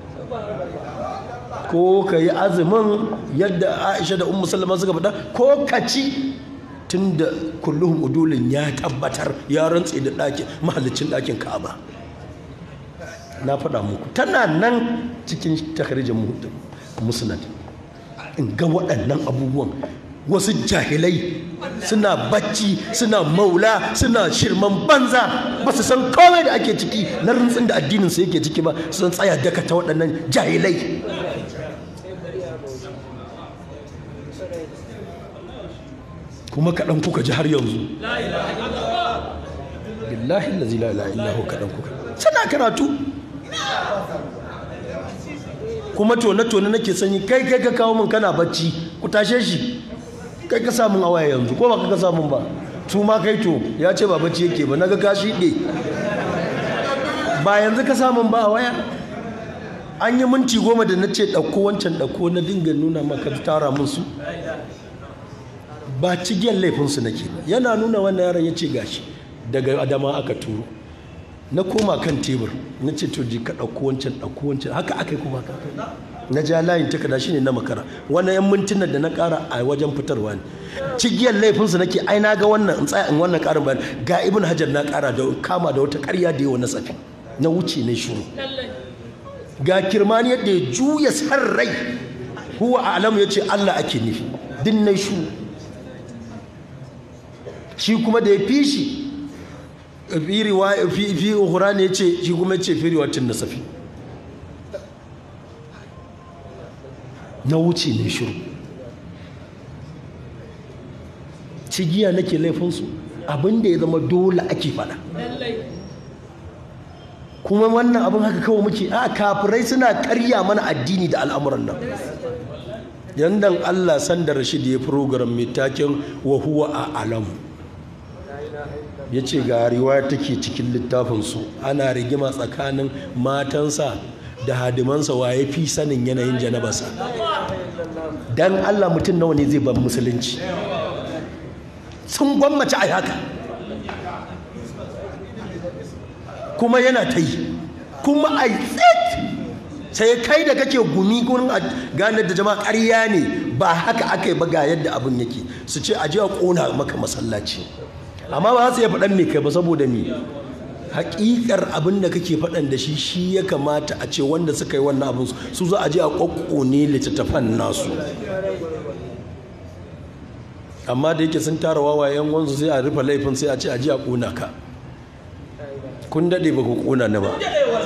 ko ka yi azumin yadda Aisha da Ummu Salama suka faɗa, ko ka ci tunda kulluhum udulin ya tabbatar ya rantse da ɗakin mahallicin ɗakin Ka'aba. Na faɗa muku tana nan cikin takharijin musnad. In ga waɗannan abubuwan wasu jahilai suna bacci suna maula suna shirman banza ba su san komai da ake ciki na rintsin da addininsu yake ciki ba, sun tsaya daka ta waɗannan jahilai. Kuma kaɗan kuka ji har yanzu billahi lazi la ilaha illa hu, kaɗan kuka suna karatu kuma tone-tone nake sanyi. Kai kai ka kawo min kana bacci, ku tashe shi. Kai ka samun a waya yanzu ko ba ka samun ba, su ma kai to ya ce ba bacci yake ba, naga ka shiɗe ba yanzu ka samun ba a waya. An yi minti goma da na ce ɗauko wancan ɗauko, na dinga nuna maka tara musu ba cigiyar laifinsu nake. Yana nuna wannan yaron ya ce gashi daga Adama aka turo, na koma kan tebur na ce to ji ka ɗauko wancan ɗauko wancan, haka aka yi kuma ka na ja layin takarda shine na makara. Wannan yan mintunan da na ƙara a wajen fitarwa ne, cigiyar laifinsu nake. Ai na ga wannan in tsaya in wannan ƙarin bayan ga Ibn Hajar na ƙara da kama da wata ƙarya da yawa na safi na wuce ne shuru. Ga Kirmani yadda ya juya san rai, huwa a'lamu ya ce Allah ake nufi, din na shuru. Shi kuma da ya fi shi fi riwaya fi fi ukhra ne yace shi kuma yace fi riwayatin nasafi. Na wuce ne shiru. Cigiya nake laifinsu, abinda ya zama dole ake fada. Kuma wannan abin haka kawai muke, a kafirai suna karya mana addini da al'amuran nan. Yandan Allah sanda Rashid ya program mai taken wa huwa a'lamu, ya ce ga riwaya take cikin littafinsu ana rigima tsakanin matansa da hadimansa waye fi sanin yanayin janabarsa. Dan Allah mutum nawa ne zai ban musulunci? Sun gwammace a haka kuma yana ta yi kuma a tsit sai kai da kake gumi gurin a ganar da jama'a ƙarya ne ba haka aka yi ba ga yadda abin yake, su ce a je a ƙona maka masallaci. Amma ba za su iya faɗan me kai ba, saboda me hakikar abin da kake faɗan da shi shi ya kamata a ce wanda suka yi wannan abin su za a je a ƙwaƙƙone littattafan nasu. Amma da yake sun tara wawayen wanzu sai a rufe laifin sai a ce a je a ƙona ka. Kun daɗe ba ku ƙona ni ba.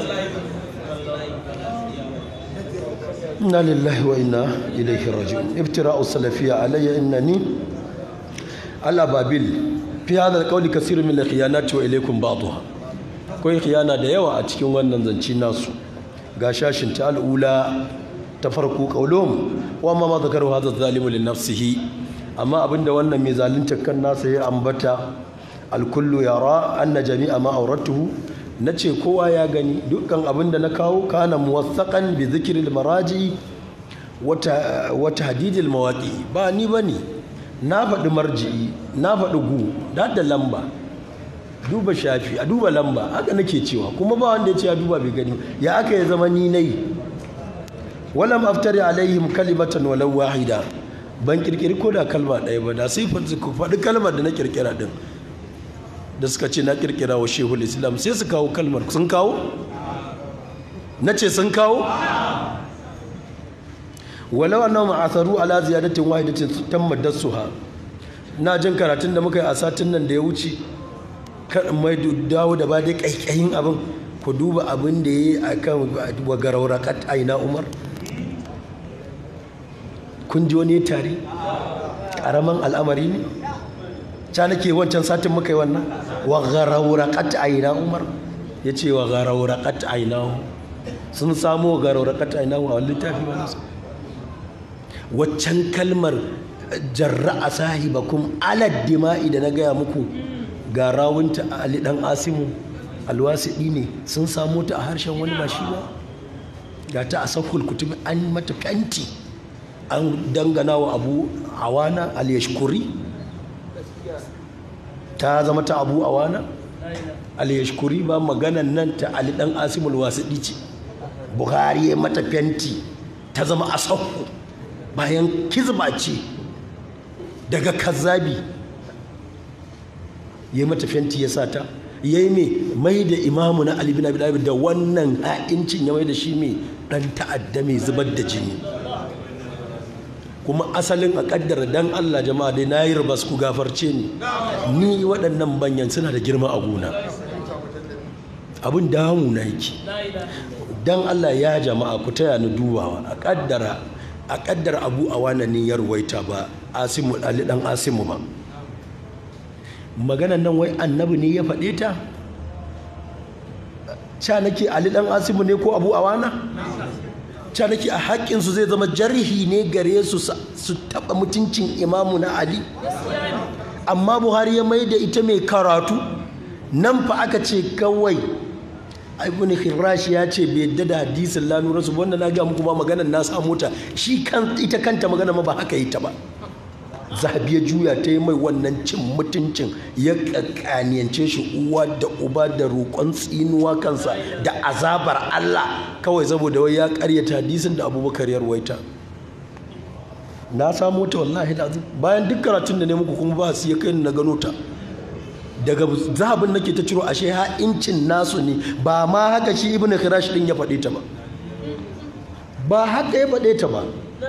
Inna lillahi wa inna ilaihi raji'un. Ibtira'u salafiyya alayya innani Allah babil fi hadha alqawli kaseerun min alkhiyanati wa ilaykum ba'daha akwai khiyana da yawa a cikin wannan zanci nasu ga shashin ta al'ula ta farko qaulum wa ma ma zakaru hadha zalimu li nafsihi amma abinda wannan mai zalunta kan nasa ya ambata alkullu yara anna jami'a ma auratuhu nace kowa ya gani dukkan abinda na kawo kana muwassaqan bi dhikril maraji wata wata hadidil mawaqi ba ni bane na faɗi marji'i na faɗi gu da da lamba duba shafi a duba lamba haka nake cewa kuma ba wanda ya ce ya duba bai gani ya aka ya zama ni nayi walam aftari alaihim kalimatan walau wahida ban kirkiri ko da kalma ɗaya ba da sai ku faɗi kalmar da na kirkira din da suka ce na kirkira wa shehul islam sai su kawo kalmar sun kawo na ce sun kawo walau annahum atharu ala ziyadatin wahidatin tamma dasuha na jin karatun da muka yi a satin nan da ya wuce mai dawo da ba dai kaikayin abin ku duba abin da yayi akan wa garaurakat aina umar kun ji wani tare karaman al'amari ne ta nake wancan satin muka yi wannan wa garaurakat aina umar yace wa garaurakat aina sun samu garaurakat aina a littafi wannan waccan kalmar jarra'a sahibakum alad dima'i da na gaya muku ga rawunta Ali dan Asimu alwasidi ne sun samu ta a harshen wani ba shi ba ga ta a sakul kutubi an mata kanti an dangana wa Abu Awana al-Yashkuri ta zama ta Abu Awana al-Yashkuri ba maganan nan ta Ali dan Asimu alwasidi ce Bukhari ya mata fenti ta zama a sakku bayan kizba ce daga kazzabi ya mata fenti ya sata ya yi mai mai da imamu na Ali bin Abi Talib da wannan ha'incin ya mai da shi mai dan ta'adda mai zubar da jini kuma asalin a kaddara dan Allah jama'a dai na yi rubas ku gafarce ni ni waɗannan banyan suna da girma a gona abin damu na yake dan Allah ya jama'a ku taya ni dubawa a kaddara a kaddar Abu Awana ne ya ruwaita ba Asimu Ali dan Asimu ba maganan nan wai annabi ne ya faɗe ta cha nake Ali dan Asimu ne ko Abu Awana cha nake a haƙƙin su zai zama jarhi ne gare su su taba mutuncin imamu na Ali amma Buhari ya mai da ita mai karatu nan fa aka ce kawai Ibn Khirash ya ce bai yadda da hadisin la nura su wanda na ga muku ba maganar na samu ta shi kan ita kanta magana ma ba haka yi ta ba Zahabi ya juya ta yi mai wannan cin mutuncin ya kakkaniyance shi uwa da uba da roƙon tsinuwa kansa da azabar Allah kawai saboda wai ya ƙaryata hadisin da Abubakar ya ruwaita na samu ta wallahi lazim bayan duk karatun da ne muku kuma ba su ya kai na gano ta daga zahabin nake ta ciro ashe ha incin nasu ne ba ma haka shi Ibn Khirash din ya faɗe ta ba ba haka ya faɗe ta ba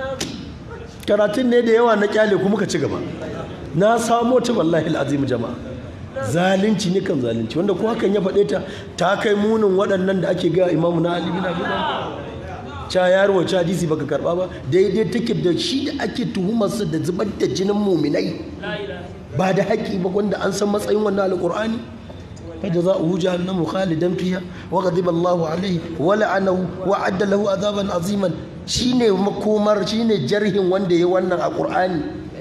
karatun ne da yawa na kyale kuma ka ci gaba na samo ta wallahi alazim jama'a zalunci ne kan zalunci wanda ko hakan ya faɗe ta ta kai munin waɗannan da ake ga Imamu na Ali bin Abi Talib cha yaro cha hadisi baka karba ba daidai take da shi da ake tuhumar sa da zubar da jinin mu'minai ba da haƙi ba wanda an san matsayin wannan alqur'ani فجزاؤه جهنم خالدا فيها وغضب الله عليه ولعنه وعد له عذابا عظيما shine makomar shine jarhin wanda yayi wannan a Qur'ani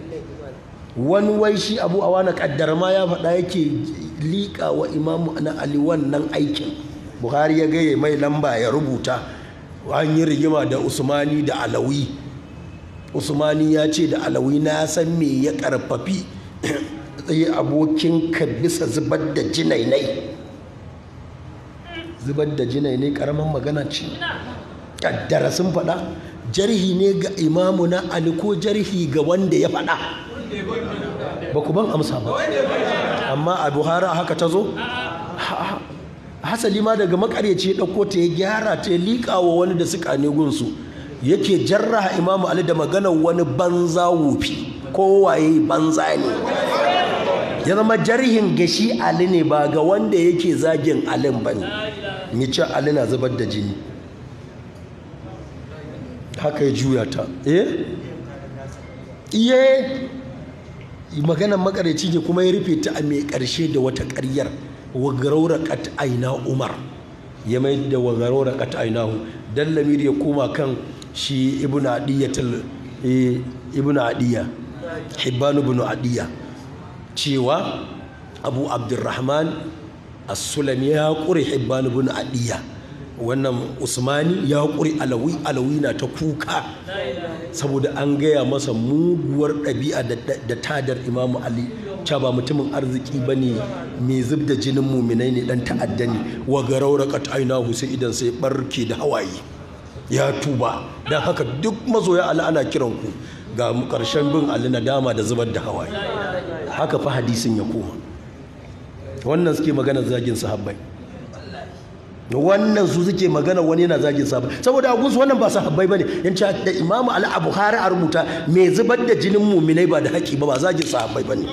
wani wai shi Abu Awana kaddar ma ya faɗa yake liƙa wa Imamu na Ali wannan aikin Buhari ya ga mai lamba ya rubuta an yi rigima da Usmani da Alawi Usmani ya ce da Alawi na san me ya karfafi tsaye abokin ka bisa zubar da jinainai zubar da jinainai karaman magana ce kaddara sun faɗa jarhi ne ga Imamu na Ali ko jarhi ga wanda ya faɗa ba ku ban amsa ba amma a Buhari haka ta zo hasali ma daga makaryaci ya ɗauko ta ya gyara ta ya liƙa wa wani da suka ne gunsu yake jarraha Imamu Ali da maganar wani banza wufi kowaye banza ne ya zama jarhin gashi Ali ne ba ga wanda yake zagin Alin ba ne ni ce Ali na zubar da jini haka ya juya ta eh iye maganan makareci ne kuma ya rufe ta a mai ƙarshe da wata ƙaryar wagaraura kat aina umar ya mai da wagaraura kat ainahu dan lamir ya koma kan shi ibnu adiyatul ibnu adiya hibban ibn adiya cewa abu abdurrahman as-sulami ya ƙure hibban ibn adiya, wannan usmani ya ƙure alawi alawi na ta kuka saboda an gaya masa muguwar ɗabi'a da tadar imamu ali cewa ba mutumin arziki ba ne, mai zub da jinin muminai ne, dan ta'adda ne. wa garaura qat'ainahu sai idan sai barke da hawaye ya tuba. dan haka duk mazoya ali ana kiran ku ga karshen bin ali na dama da zubar da hawaye. haka fa hadisin ya koma. wannan suke magana zagin sahabbai, wannan su suke magana wani yana zagin sahabbai saboda a gunsu wannan ba sahabbai bane. yanci da imamu ali a buhari a rubuta mai zubar da jinin muminai ba da haƙi ba ba zagin sahabbai bane.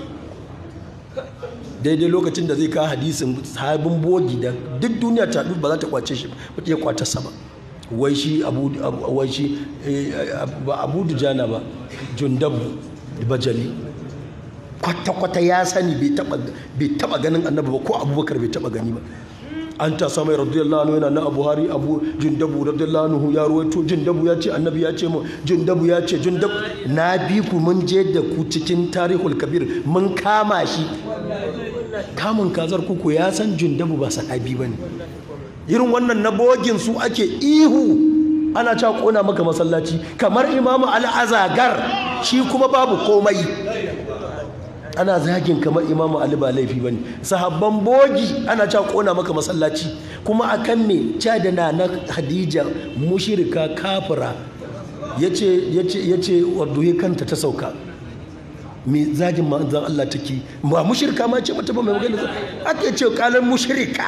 daidai lokacin da zai kawo hadisin sahabin bogi da duk duniya ta ba za ta kwace shi ba ta iya kwatar sa ba. wai shi abu wai shi ba abu dujana ba jundabu bajali kwata-kwata ya sani bai taba ganin annabi ba ko abubakar bai taba gani ba. an ta samai radiyallahu anhu yana na abu hari abu jundabu radiyallahu anhu ya ruwaito jundabu ya ce annabi ya ce mu jundabu ya ce jundabu na bi ku mun je da ku cikin tarihul kabir mun kama shi kamun kazar kuku ya san jundabu ba sahabi bane. irin wannan na bogin su ake ihu ana ca kona maka masallaci kamar imamu al-azagar shi kuma babu komai ana zagin kamar imamu ali ba laifi bane. sahabban bogi ana ca kona maka masallaci kuma akan me ca da na na hadija mushrika kafira yace yace yace wadduhi kanta ta sauka me zagin manzon Allah take ba mushrika ma ce mata ba mai magana ake ce kalan mushrika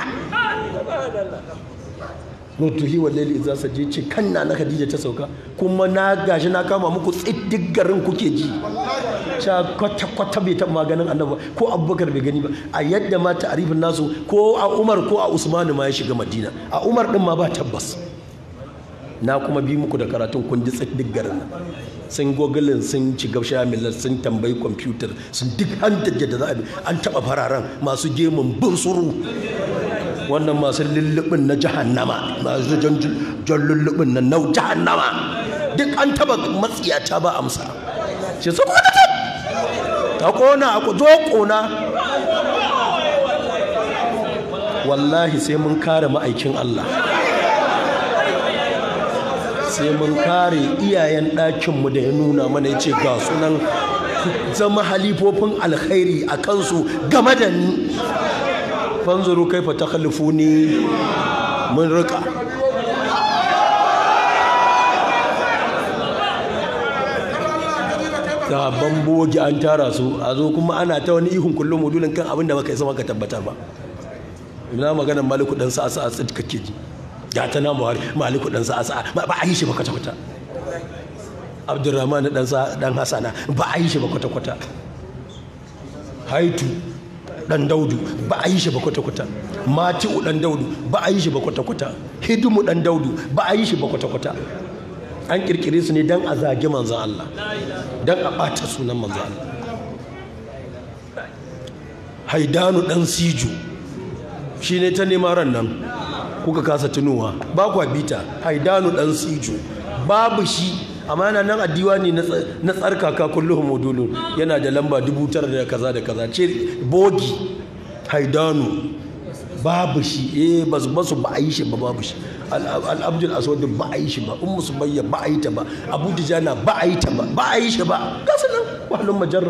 nutuhi wallahi idza saji ce kanna na Khadija ta sauka kuma na gashi na kama muku tsiddig garin kuke ji cha kwata kwata bai ta maganin annabi ko Abubakar bai gani ba. a yadda ma ta'arifin nasu ko a Umar ko a Usman ma ya shiga Madina, a Umar din ma ba tabbas. na kuma bi muku da karatun kun ji tsiddig garin sun gogulin sun ci gabsha millar sun tambayi kwamfutar sun duk hantar da za a bi an taba fararen masu gemun bin suru wannan masu lullubin na jahannama masu jan lullubin na nau jahannama duk an taba matsiyata ba amsa shi su kuma ta ta kona a zo kona. wallahi sai mun kare ma'aikin Allah, sai mun kare iyayen ɗakinmu da ya nuna mana ya ce ga sunan zama halifofin alkhairi a kansu game da ni. fanzuru kaifa takhlifuni mun rika sahabban bogi an tara su a zo kuma ana ta wani ihun kullum modulin kan abin da baka yi sama ka tabbatar ba. ina maganar maliku dan sa'a sa'a tsid kake ji ya ta na buhari maliku dan sa'a sa'a ba a yi shi ba kwata kwata. abdurrahman dan sa'a dan hasana ba a yi shi ba kwata kwata. haitu dan daudu ba a yi shi ba kwata-kwata. mati'u dan daudu ba a yi shi ba kwata-kwata. hidimu dan daudu ba a yi shi ba kwata-kwata. an kirkire su ne dan a zage manzan Allah, dan a bata sunan manzan Allah. haidanu dan siju shi ne ta nema ran nan kuka kasa tunuwa ba kwa bita. haidanu dan siju babu shi amma yana nan a diwani na tsarkaka kulluhum mudulun yana da lamba dubu tara da kaza da kaza ce bogi. haidanu babu shi eh basu basu ba a yi shi ba babu shi. al-abdul aswad ba a yi shi ba. ummu subayya ba a yi ta ba. abu dijana ba a yi ta ba ba a yi shi ba. gasu nan wahlun majarra.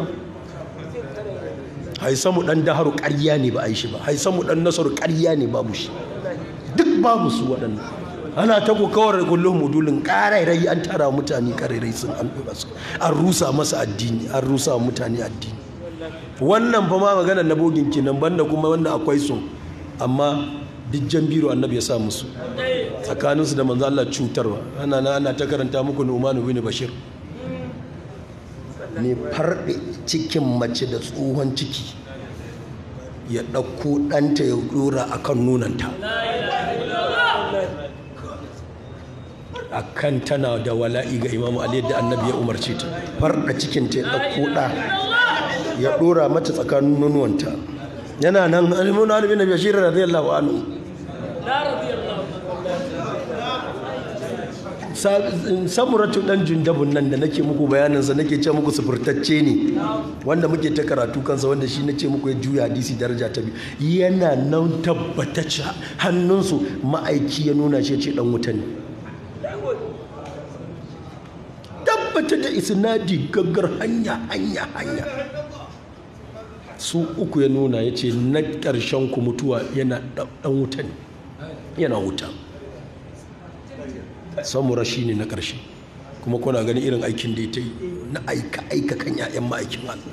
haisamu dan daharu ƙarya ne ba a yi shi ba. haisamu dan nasaru ƙarya ne babu shi. duk babu su waɗannan. ana ta ku kawar kullum mudulin ƙarairai an tara mutane ƙarairai sun an ɗora su an rusa masa addini an rusa mutane addini. wannan fa ma magana na bogin kenan banda kuma wanda akwai su amma duk biro annabi ya sa musu tsakaninsu da manzo Allah cutarwa. ana ana ta karanta muku Nu'man ibn Bashir ne farɗe cikin mace da tsohon ciki ya ɗauko ɗanta ya ɗora akan nunanta akan tana da wala'i ga Imam Ali da annabi ya umarce ta farɗa cikin ta ya ɗauko ɗa ya dora mata tsakanin nonuwanta yana nan alimun alimin da bashir radiyallahu anhu samuratu dan jundabun nan da nake muku bayaninsa nake ce muku sufurtacce ne wanda muke ta karatu kansa wanda shi nace muku ya juya hadisi daraja ta biyu yana nan tabbatacce hannunsu ma'aiki ya nuna shi ce dan wuta ne tabbata da isnadi gaggar hanya hanya hanya su uku ya nuna ya ce na ƙarshen ku mutuwa yana dan wuta ne yana wuta samura shi ne na ƙarshe kuma kuna gani irin aikin da ya ta yi na aika aika kan ya'yan ma'aikin Allah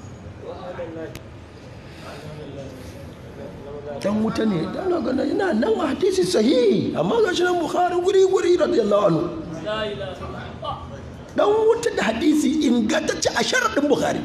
dan wuta ne da ana gana yana nan a hadisi sahihi amma ga shi nan Bukhari guri guri radiyallahu anhu dan wuta da hadisi ingantacce a sharadin Bukhari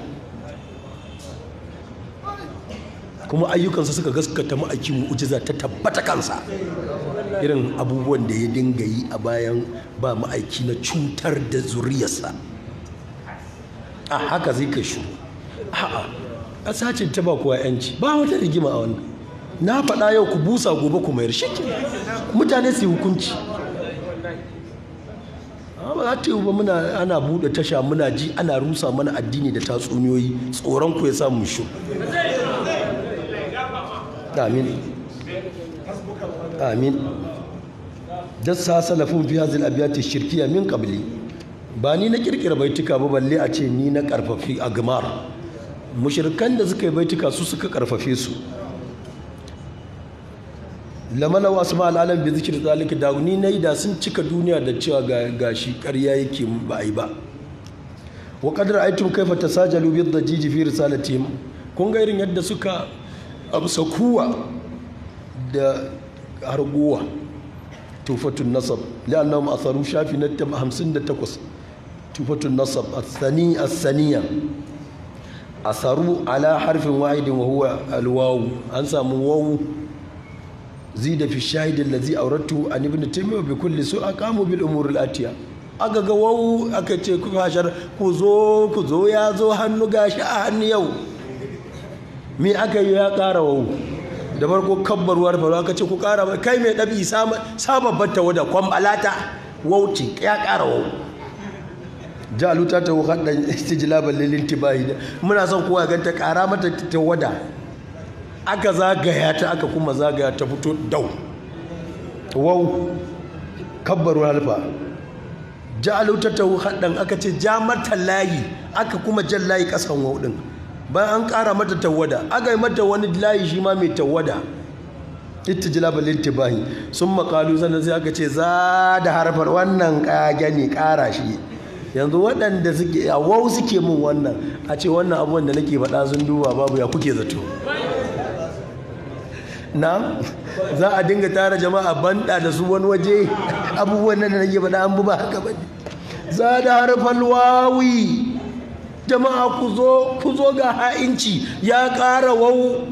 kuma ayyukansa suka gaskata ma'aikin mu'jiza ta tabbata kansa irin abubuwan da ya dinga yi a bayan ba ma'aiki na cutar da zuriyarsa a haka zai kai shuru a'a a sacin ta ba kuwa yanci ba wata rigima a wannan na faɗa yau ku busa gobe ku mayar shi mutane su yi hukunci ba za ta yi ba muna ana buɗe tasha muna ji ana rusa mana addini da tatsuniyoyi tsoron ku ya samu shi amin amin dassa salafun fi hadhihi al-abyat ash-shirkiyya min qabli ba ni na kirkira baituka ba balle a ce ni na karfafi agmar mushrikan da suka yi baituka su suka karfafe su lamana wasma al-alam bi zikri zalika da ni nayi da sun cika duniya da cewa ga gashi ƙarya yake ba ai ba wa qad ra'aytum kayfa tasajalu bi dhajiji fi risalatihim kun ga irin yadda suka amsa kuwa da harguwa tufatun nasab li'annahum atharu shafi na hamsin da takwas tufatun nasab athani athaniya asaru ala harfin wahidin wa huwa alwawu an samu wawu zida fi shahid allazi awratu an ibn taymiyyah bi kulli su aqamu bil umur al atiya aka ga wawu aka ce ku hashar ku zo ku zo ya zo hannu gashi a hannu yau me aka yi ya ƙara wawu da farko kabbarwar faru aka ce ku ƙara mai kai mai ɗabi sababbar ta wada kwambalata wauci ya ƙara wawu jaluta ta haɗin istijlaban lilin tibahi muna son kowa ganta ƙara mata ta wada aka zagaya ta aka kuma zagaya ta fito dau wau kabbarwar halfa jaluta ta haɗin aka ce ja mata layi aka kuma jan layi ƙasan wau ɗin bayan an ƙara mata tawada aka yi mata wani layi shi ma mai tawada ittijlabal intibahi sun makalu sannan sai aka ce za da harfar wannan ƙage ne ƙara shi yanzu waɗanda suke a wau suke min wannan a ce wannan abubuwan da nake faɗa sun duba babu ya kuke zato na za a dinga tara jama'a banda da su wani waje abubuwan nan da nake faɗa an bu ba haka ba za da harfar wawi jama'a ku zo ku zo ga ha'inci ya ƙara wau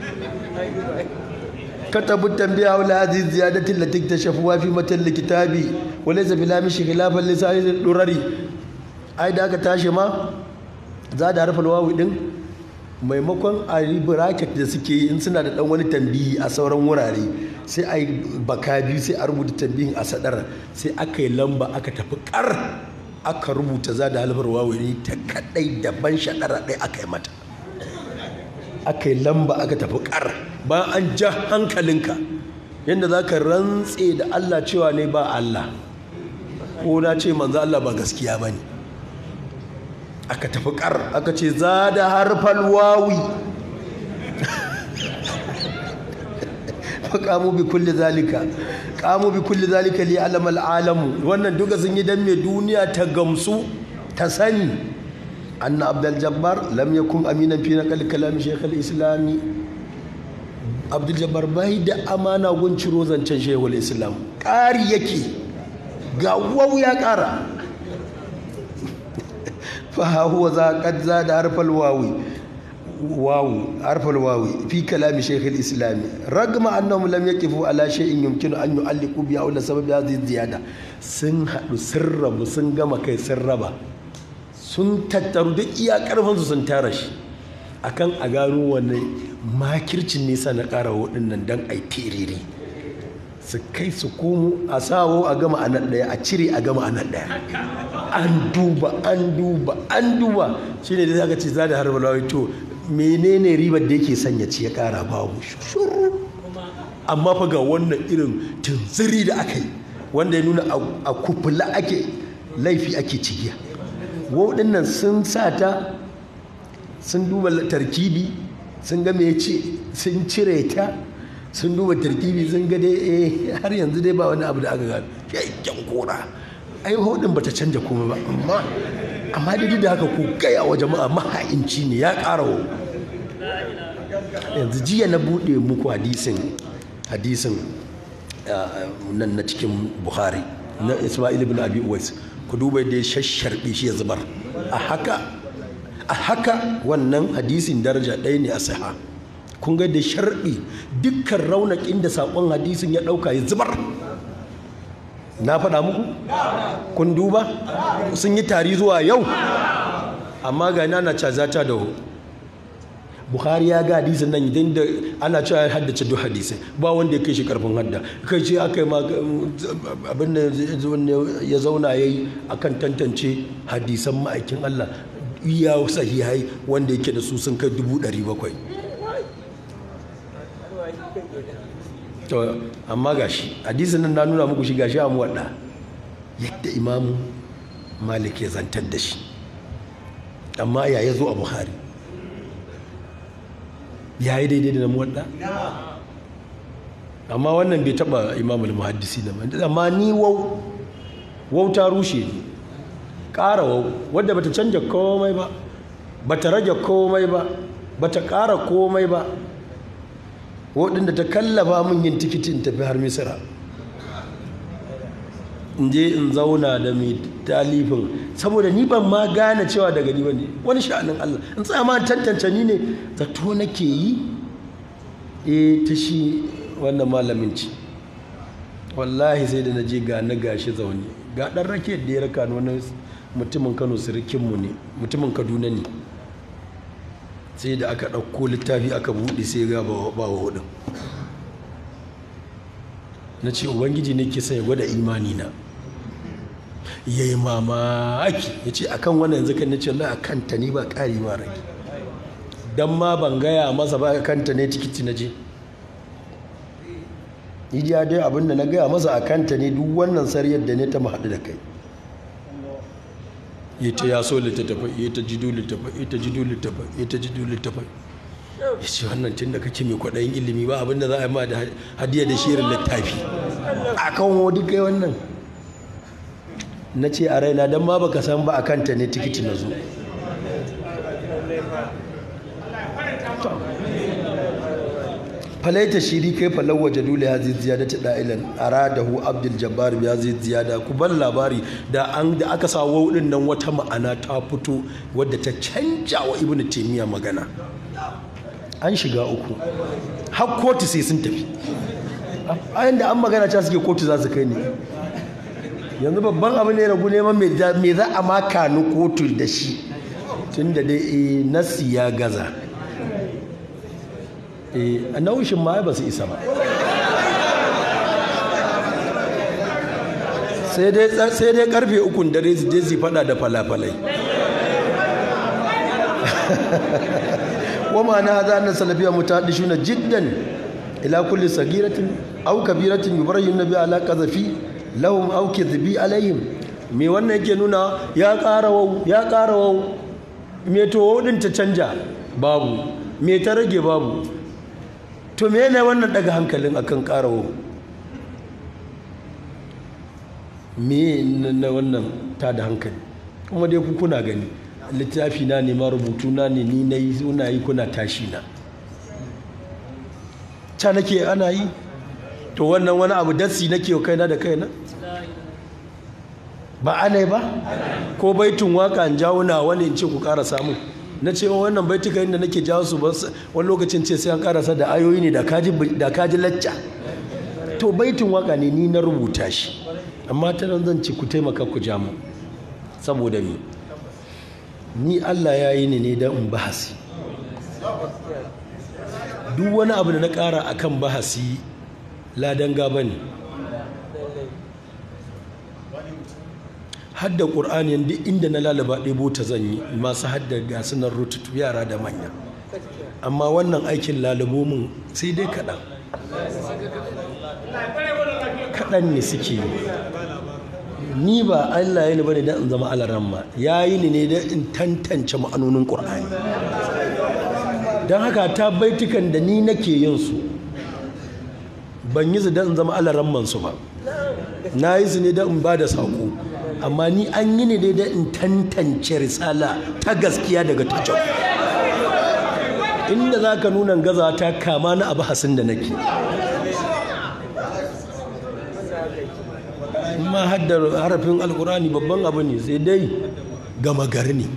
katabu tambiya wala aziz ziyadatin latik tashafuwa fi matan likitabi wala zabi lamishi khilafan lisani durari ai da aka tashi ma za da harfa wawu din maimakon a yi bracket da suke yi in suna da dan wani tambihi a sauran wurare sai a yi baka biyu sai a rubuta tambihin a sadar sai aka yi lamba aka tafi kar aka rubuta za da halfar wawu ne ta kadai daban shadara ɗaya aka yi mata aka yi lamba aka tafi kar bayan an ja hankalinka yadda za ka rantse da Allah cewa ne ba Allah ko na ce manzo Allah ba gaskiya ba ne aka tafi kar aka ce za da harfal wawi kamu bi kulli zalika kamu bi kulli zalika li alama alamu wannan duka sun yi dan mai duniya ta gamsu ta sani anna abdul jabbar lam yakun aminan fi naqal kalam shaykh al-islam abdul jabbar bai da amana gun ciro zancen shaykh al-islam ƙari yake ga wau ya ƙara fa huwa za qad zada harfal wawi واو حرف الواو في كلام شيخ الإسلام رغم أنهم لم يقفوا على شيء يمكن أن يعلقوا به ولا سبب هذه الزيادة sun haɗu sun rabu sun gama kai sun raba sun tattaru duk iya ƙarfinsu sun tara shi akan a gano wannan makircin nisa na ƙara waɗannan don a yi terere su kai su komo a sawo a gama a nan ɗaya a cire a gama a nan ɗaya an duba an duba an duba shi ne da aka ce za da harba lawai to menene ribar da yake sanya ci ya ƙara babu shuru amma fa ga wannan irin tunziri da aka yi wanda ya nuna a kufula ake laifi ake cigiya waɗannan sun sa ta sun duba tarkibi sun ga me ce sun cire ta sun duba tarkibi sun ga dai eh har yanzu dai ba wani abu da aka gano yayin kora ai hodin bata canja komai ba amma amma dai da haka ku gaya wa jama'a maha'inci ne ya ƙara wa yanzu jiya na bude muku hadisin hadisin nan na cikin Bukhari na Isma'il ibn Abi Uwais ku duba yadda ya shasharbe shi ya zubar a haka a haka wannan hadisin daraja ɗaya ne a saha kun ga da sharbi dukkan raunakin da saƙon hadisin ya ɗauka ya zubar na faɗa muku kun duba sun yi tari zuwa yau amma ga na cazata da Bukhari ya ga hadisin nan idan da ana cewa ya haddace duk hadisai ba wanda ya kai shi karfin hadda kai ce aka yi ma abin da ya zauna ya yi akan tantance hadisan ma'aikin Allah iya sahihai wanda yake da su sun kai dubu ɗari bakwai to amma gashi hadisin nan na nuna muku shi gashi a muwadda yadda imamu Malik ya zantar da shi amma ya ya zo a Bukhari ya yi daidai da na muwadda amma wannan bai taba imamul muhaddisi da ba amma ni wau wau ta rushe ni ƙara wau wadda bata canja komai ba bata rage komai ba bata ƙara komai ba waɗanda ta kallafa min yin tikitin tafi har misira in je in zauna da mai talifin saboda ni ban ma gane cewa daga ni bane wani sha'anin Allah in tsaya ma tantance ni ne zato nake yi eh ta shi wannan malamin ci wallahi sai da naje ga na gashi zaune ga dan rake da ya raka ni wani mutumin Kano sirikin mu ne mutumin Kaduna ne sai da aka ɗauko littafi aka buɗe sai ga ba wa hudun na ce ubangiji ne ke sai ya gwada imani na ya yi mamaki ya ce a kan wannan yanzu kan na ce Allah a kanta ne ba ƙari ma rage don ma ban gaya masa ba a kanta ne tikiti na je ijiya dai abinda na gaya masa a kanta ne duk wannan sariyar da ne ta mahaɗu da kai ya ta ya so littattafai ya ta jido littattafai ya ta jido littattafai ya ta jido littattafai ya ce wannan tun da kake mai kwaɗayin ilimi ba abinda za a yi ma da hadiya da shirin littafi a kan wadi kai wannan na ce a raina don ma baka san ba a kanta ne tikiti na zo falaita shiri kai falau waje dole ya zai ziyada ta da'ilan aradahu abdul jabbar ya zai ziyada ku ban labari da an da aka sa wudin nan wata ma'ana ta fito wadda ta canja wa ibnu taymiya magana an shiga uku har kotu sai sun tafi ayin da an magana ta suke kotu za su kai ne yanzu babban abin ne ragu neman me za a maka ni kotu da shi tun da dai nasi ya gaza a naushin ma ba su isa ba sai dai karfe ukun dare su je su fada da falafalai wama na haza na salafiya mutadishuna jiddan ila kulli sagiratin aw kabiratin yubaryin nabi ala qazafi lahum aw kadhibi alaihim me wannan yake nuna ya ƙara wau ya ƙara wau me to din ta canja babu me ta rage babu to me ne wannan daga hankalin akan ƙara wau me na wannan ta da hankali kuma dai ku kuna gani littafi na ne ma rubutu na ne ni na yi suna yi kuna tashi na ca nake ana yi to wannan wani abu dasi nake kaina da kaina ba ana yi ba ko baitun waka in jawo na wani in ce ku ƙara samu na ce wannan baituka inda nake jawo su wani lokacin ce sai an ƙarasa da ayoyi ne da kaji lacca to baitun waka ne ni na rubuta shi amma ta nan zan ce ku taimaka ku jamu saboda ni ni Allah ya yi ni ne don in bahasi duk wani abu da na ƙara akan bahasi ladan gaba ne. hadda ƙur'ani duk inda na lalaba ɗebo ta zan yi masu hadda gasu nan rututu yara da manya, amma wannan aikin lalabo mun sai dai kaɗan kaɗan ne suke yi. Ni ba Allah ya ni bane don in zama alaramma, ya yi ni ne don in tantance ma'anonin ƙur'ani. Don haka ta baitukan da ni nake yin su ban yi su don in zama alaramman su ba, na yi su ne don in ba da saƙo, amma ni an yi ne dai don in tantance risala ta gaskiya daga ta inda za ka nuna gaza ta kama na abu hasin da nake. ma haddar harafin alkurani babban abu ne, sai dai gama gari ne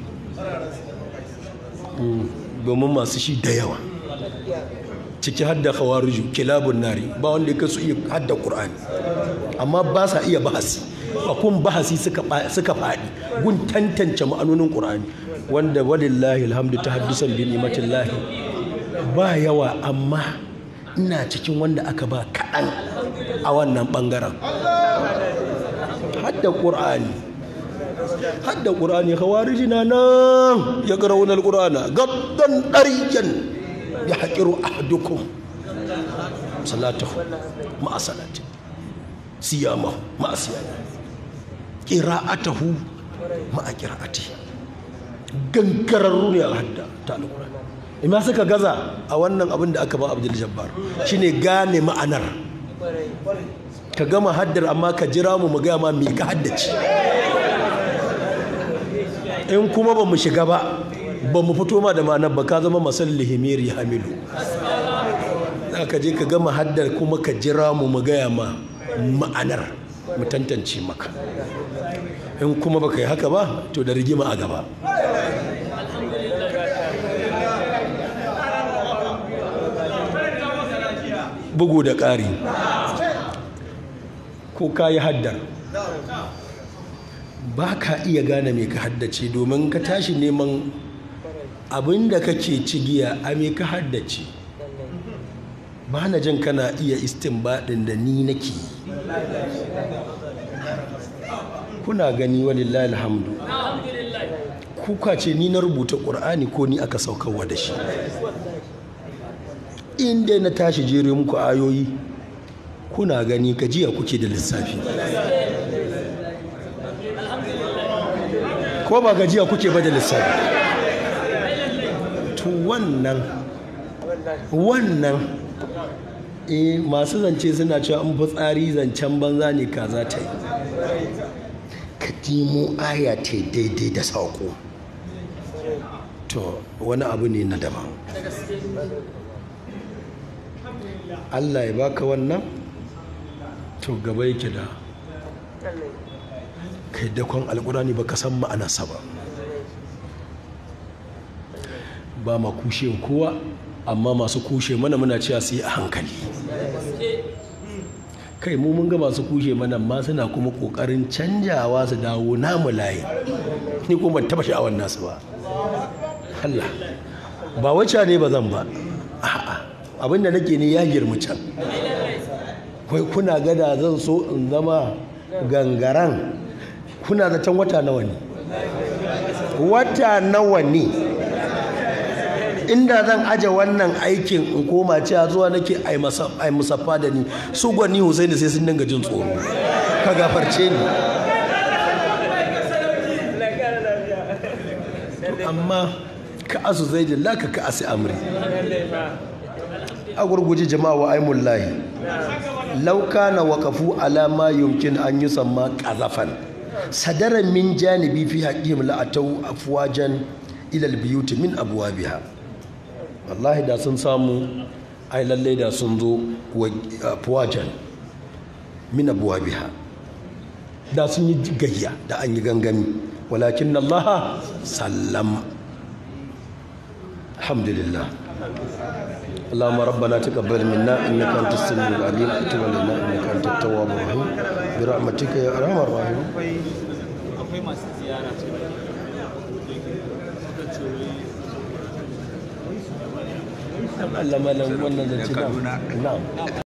domin masu shi da yawa, ciki hadda khawariju kilabun nari, ba wanda ya kasu iya hadda qur'ani amma ba sa iya bahasi, ba kun bahasi suka faɗi gun tantance ma'anonin qur'ani, wanda walillahi alhamdu tahaddusan bi ni'matillahi ba yawa, amma ina cikin wanda aka ba kaɗan a wannan ɓangaren. hadda ƙur'ani hadda ƙur'ani hawariji na nan ya ƙaraunar ƙur'ana gaddan ɗariyan ya haƙiru ahadukum salatahu ma'a salati siyamahu ma'a siyami ƙira'atahu ma'a ƙira'ati, gangararru ne a hadda ta alƙur'ani. ima suka gaza a wannan abin da aka ba Abdul Jabbar shine gane ma'anar. Ka gama haddar amma ka jira mu mu gaya ma me ka haddace, in kuma ba mu shiga ba ba mu fito ma da ma'anar ba ka zama masallin himiri hamilu. za ka je ka gama haddar kuma ka jira mu mu gaya ma ma'anar mu tantance maka, in kuma baka yi haka ba to da rigima a gaba. bugu da ƙari, ko ka yi haddar ba ka iya gane me ka haddace, domin ka tashi neman abin da kake cigiya a me ka haddace. ba na jin kana iya istinbadin da ni nake yi. kuna gani walillahi alhamdu, kuka ce ni na rubuta ƙur'ani ko ni aka saukarwa da shi. inda na tashi jere muku ayoyi kuna gani gajiya kuke da lissafi, ko ba gajiya kuke ba da lissafi. to wannan wannan eh masu zance suna cewa in fitsari zancen banza ne kaza ta yi. ka dimo aya ta daidai da saƙo, to wani abu ne na daban. Allah ya baka wannan, to gaba yake da kai dakon alkurani ba ka san ma'anarsa ba. ba ma kushe kowa, amma masu kushe mana muna cewa su yi a hankali. kai mu mun ga masu kushe mana ma suna kuma kokarin canjawa su dawo namu layi, ni kuma ban taba sha'awar nasu ba. Allah ba wacce ne ba zan ba, a'a abinda nake ne ya girma can. kai kuna gada zan so in zama gangaran, kuna zaton wata nawa ne? wata nawa ne? inda zan aje wannan aikin in koma cewa zuwa nake ai musaffa da ni, su gwani Husaini sai sun dinga jin tsoro. ka gafarce ni. amma ka asu zai jilla ka ka asi amri. a gurguji jama'a wa aimullahi lauka na waƙafu alama yumkin an yi samma ƙazafan sadaran min janibi fi haƙihim la'atau afwajan ilal biyuti min abwabiha. wallahi da sun samu ai lalle da sun zo afwajan min abwabiha, da sun yi gayya da an yi gangami, walakin Allah sallam. alhamdulillah. اللهم ربنا تقبل منا انك انت السميع العليم وتب علينا انك انت التواب الرحيم برحمتك يا ارحم الراحمين. akwai masu ziyara Allah malam wannan zance na. Na'am.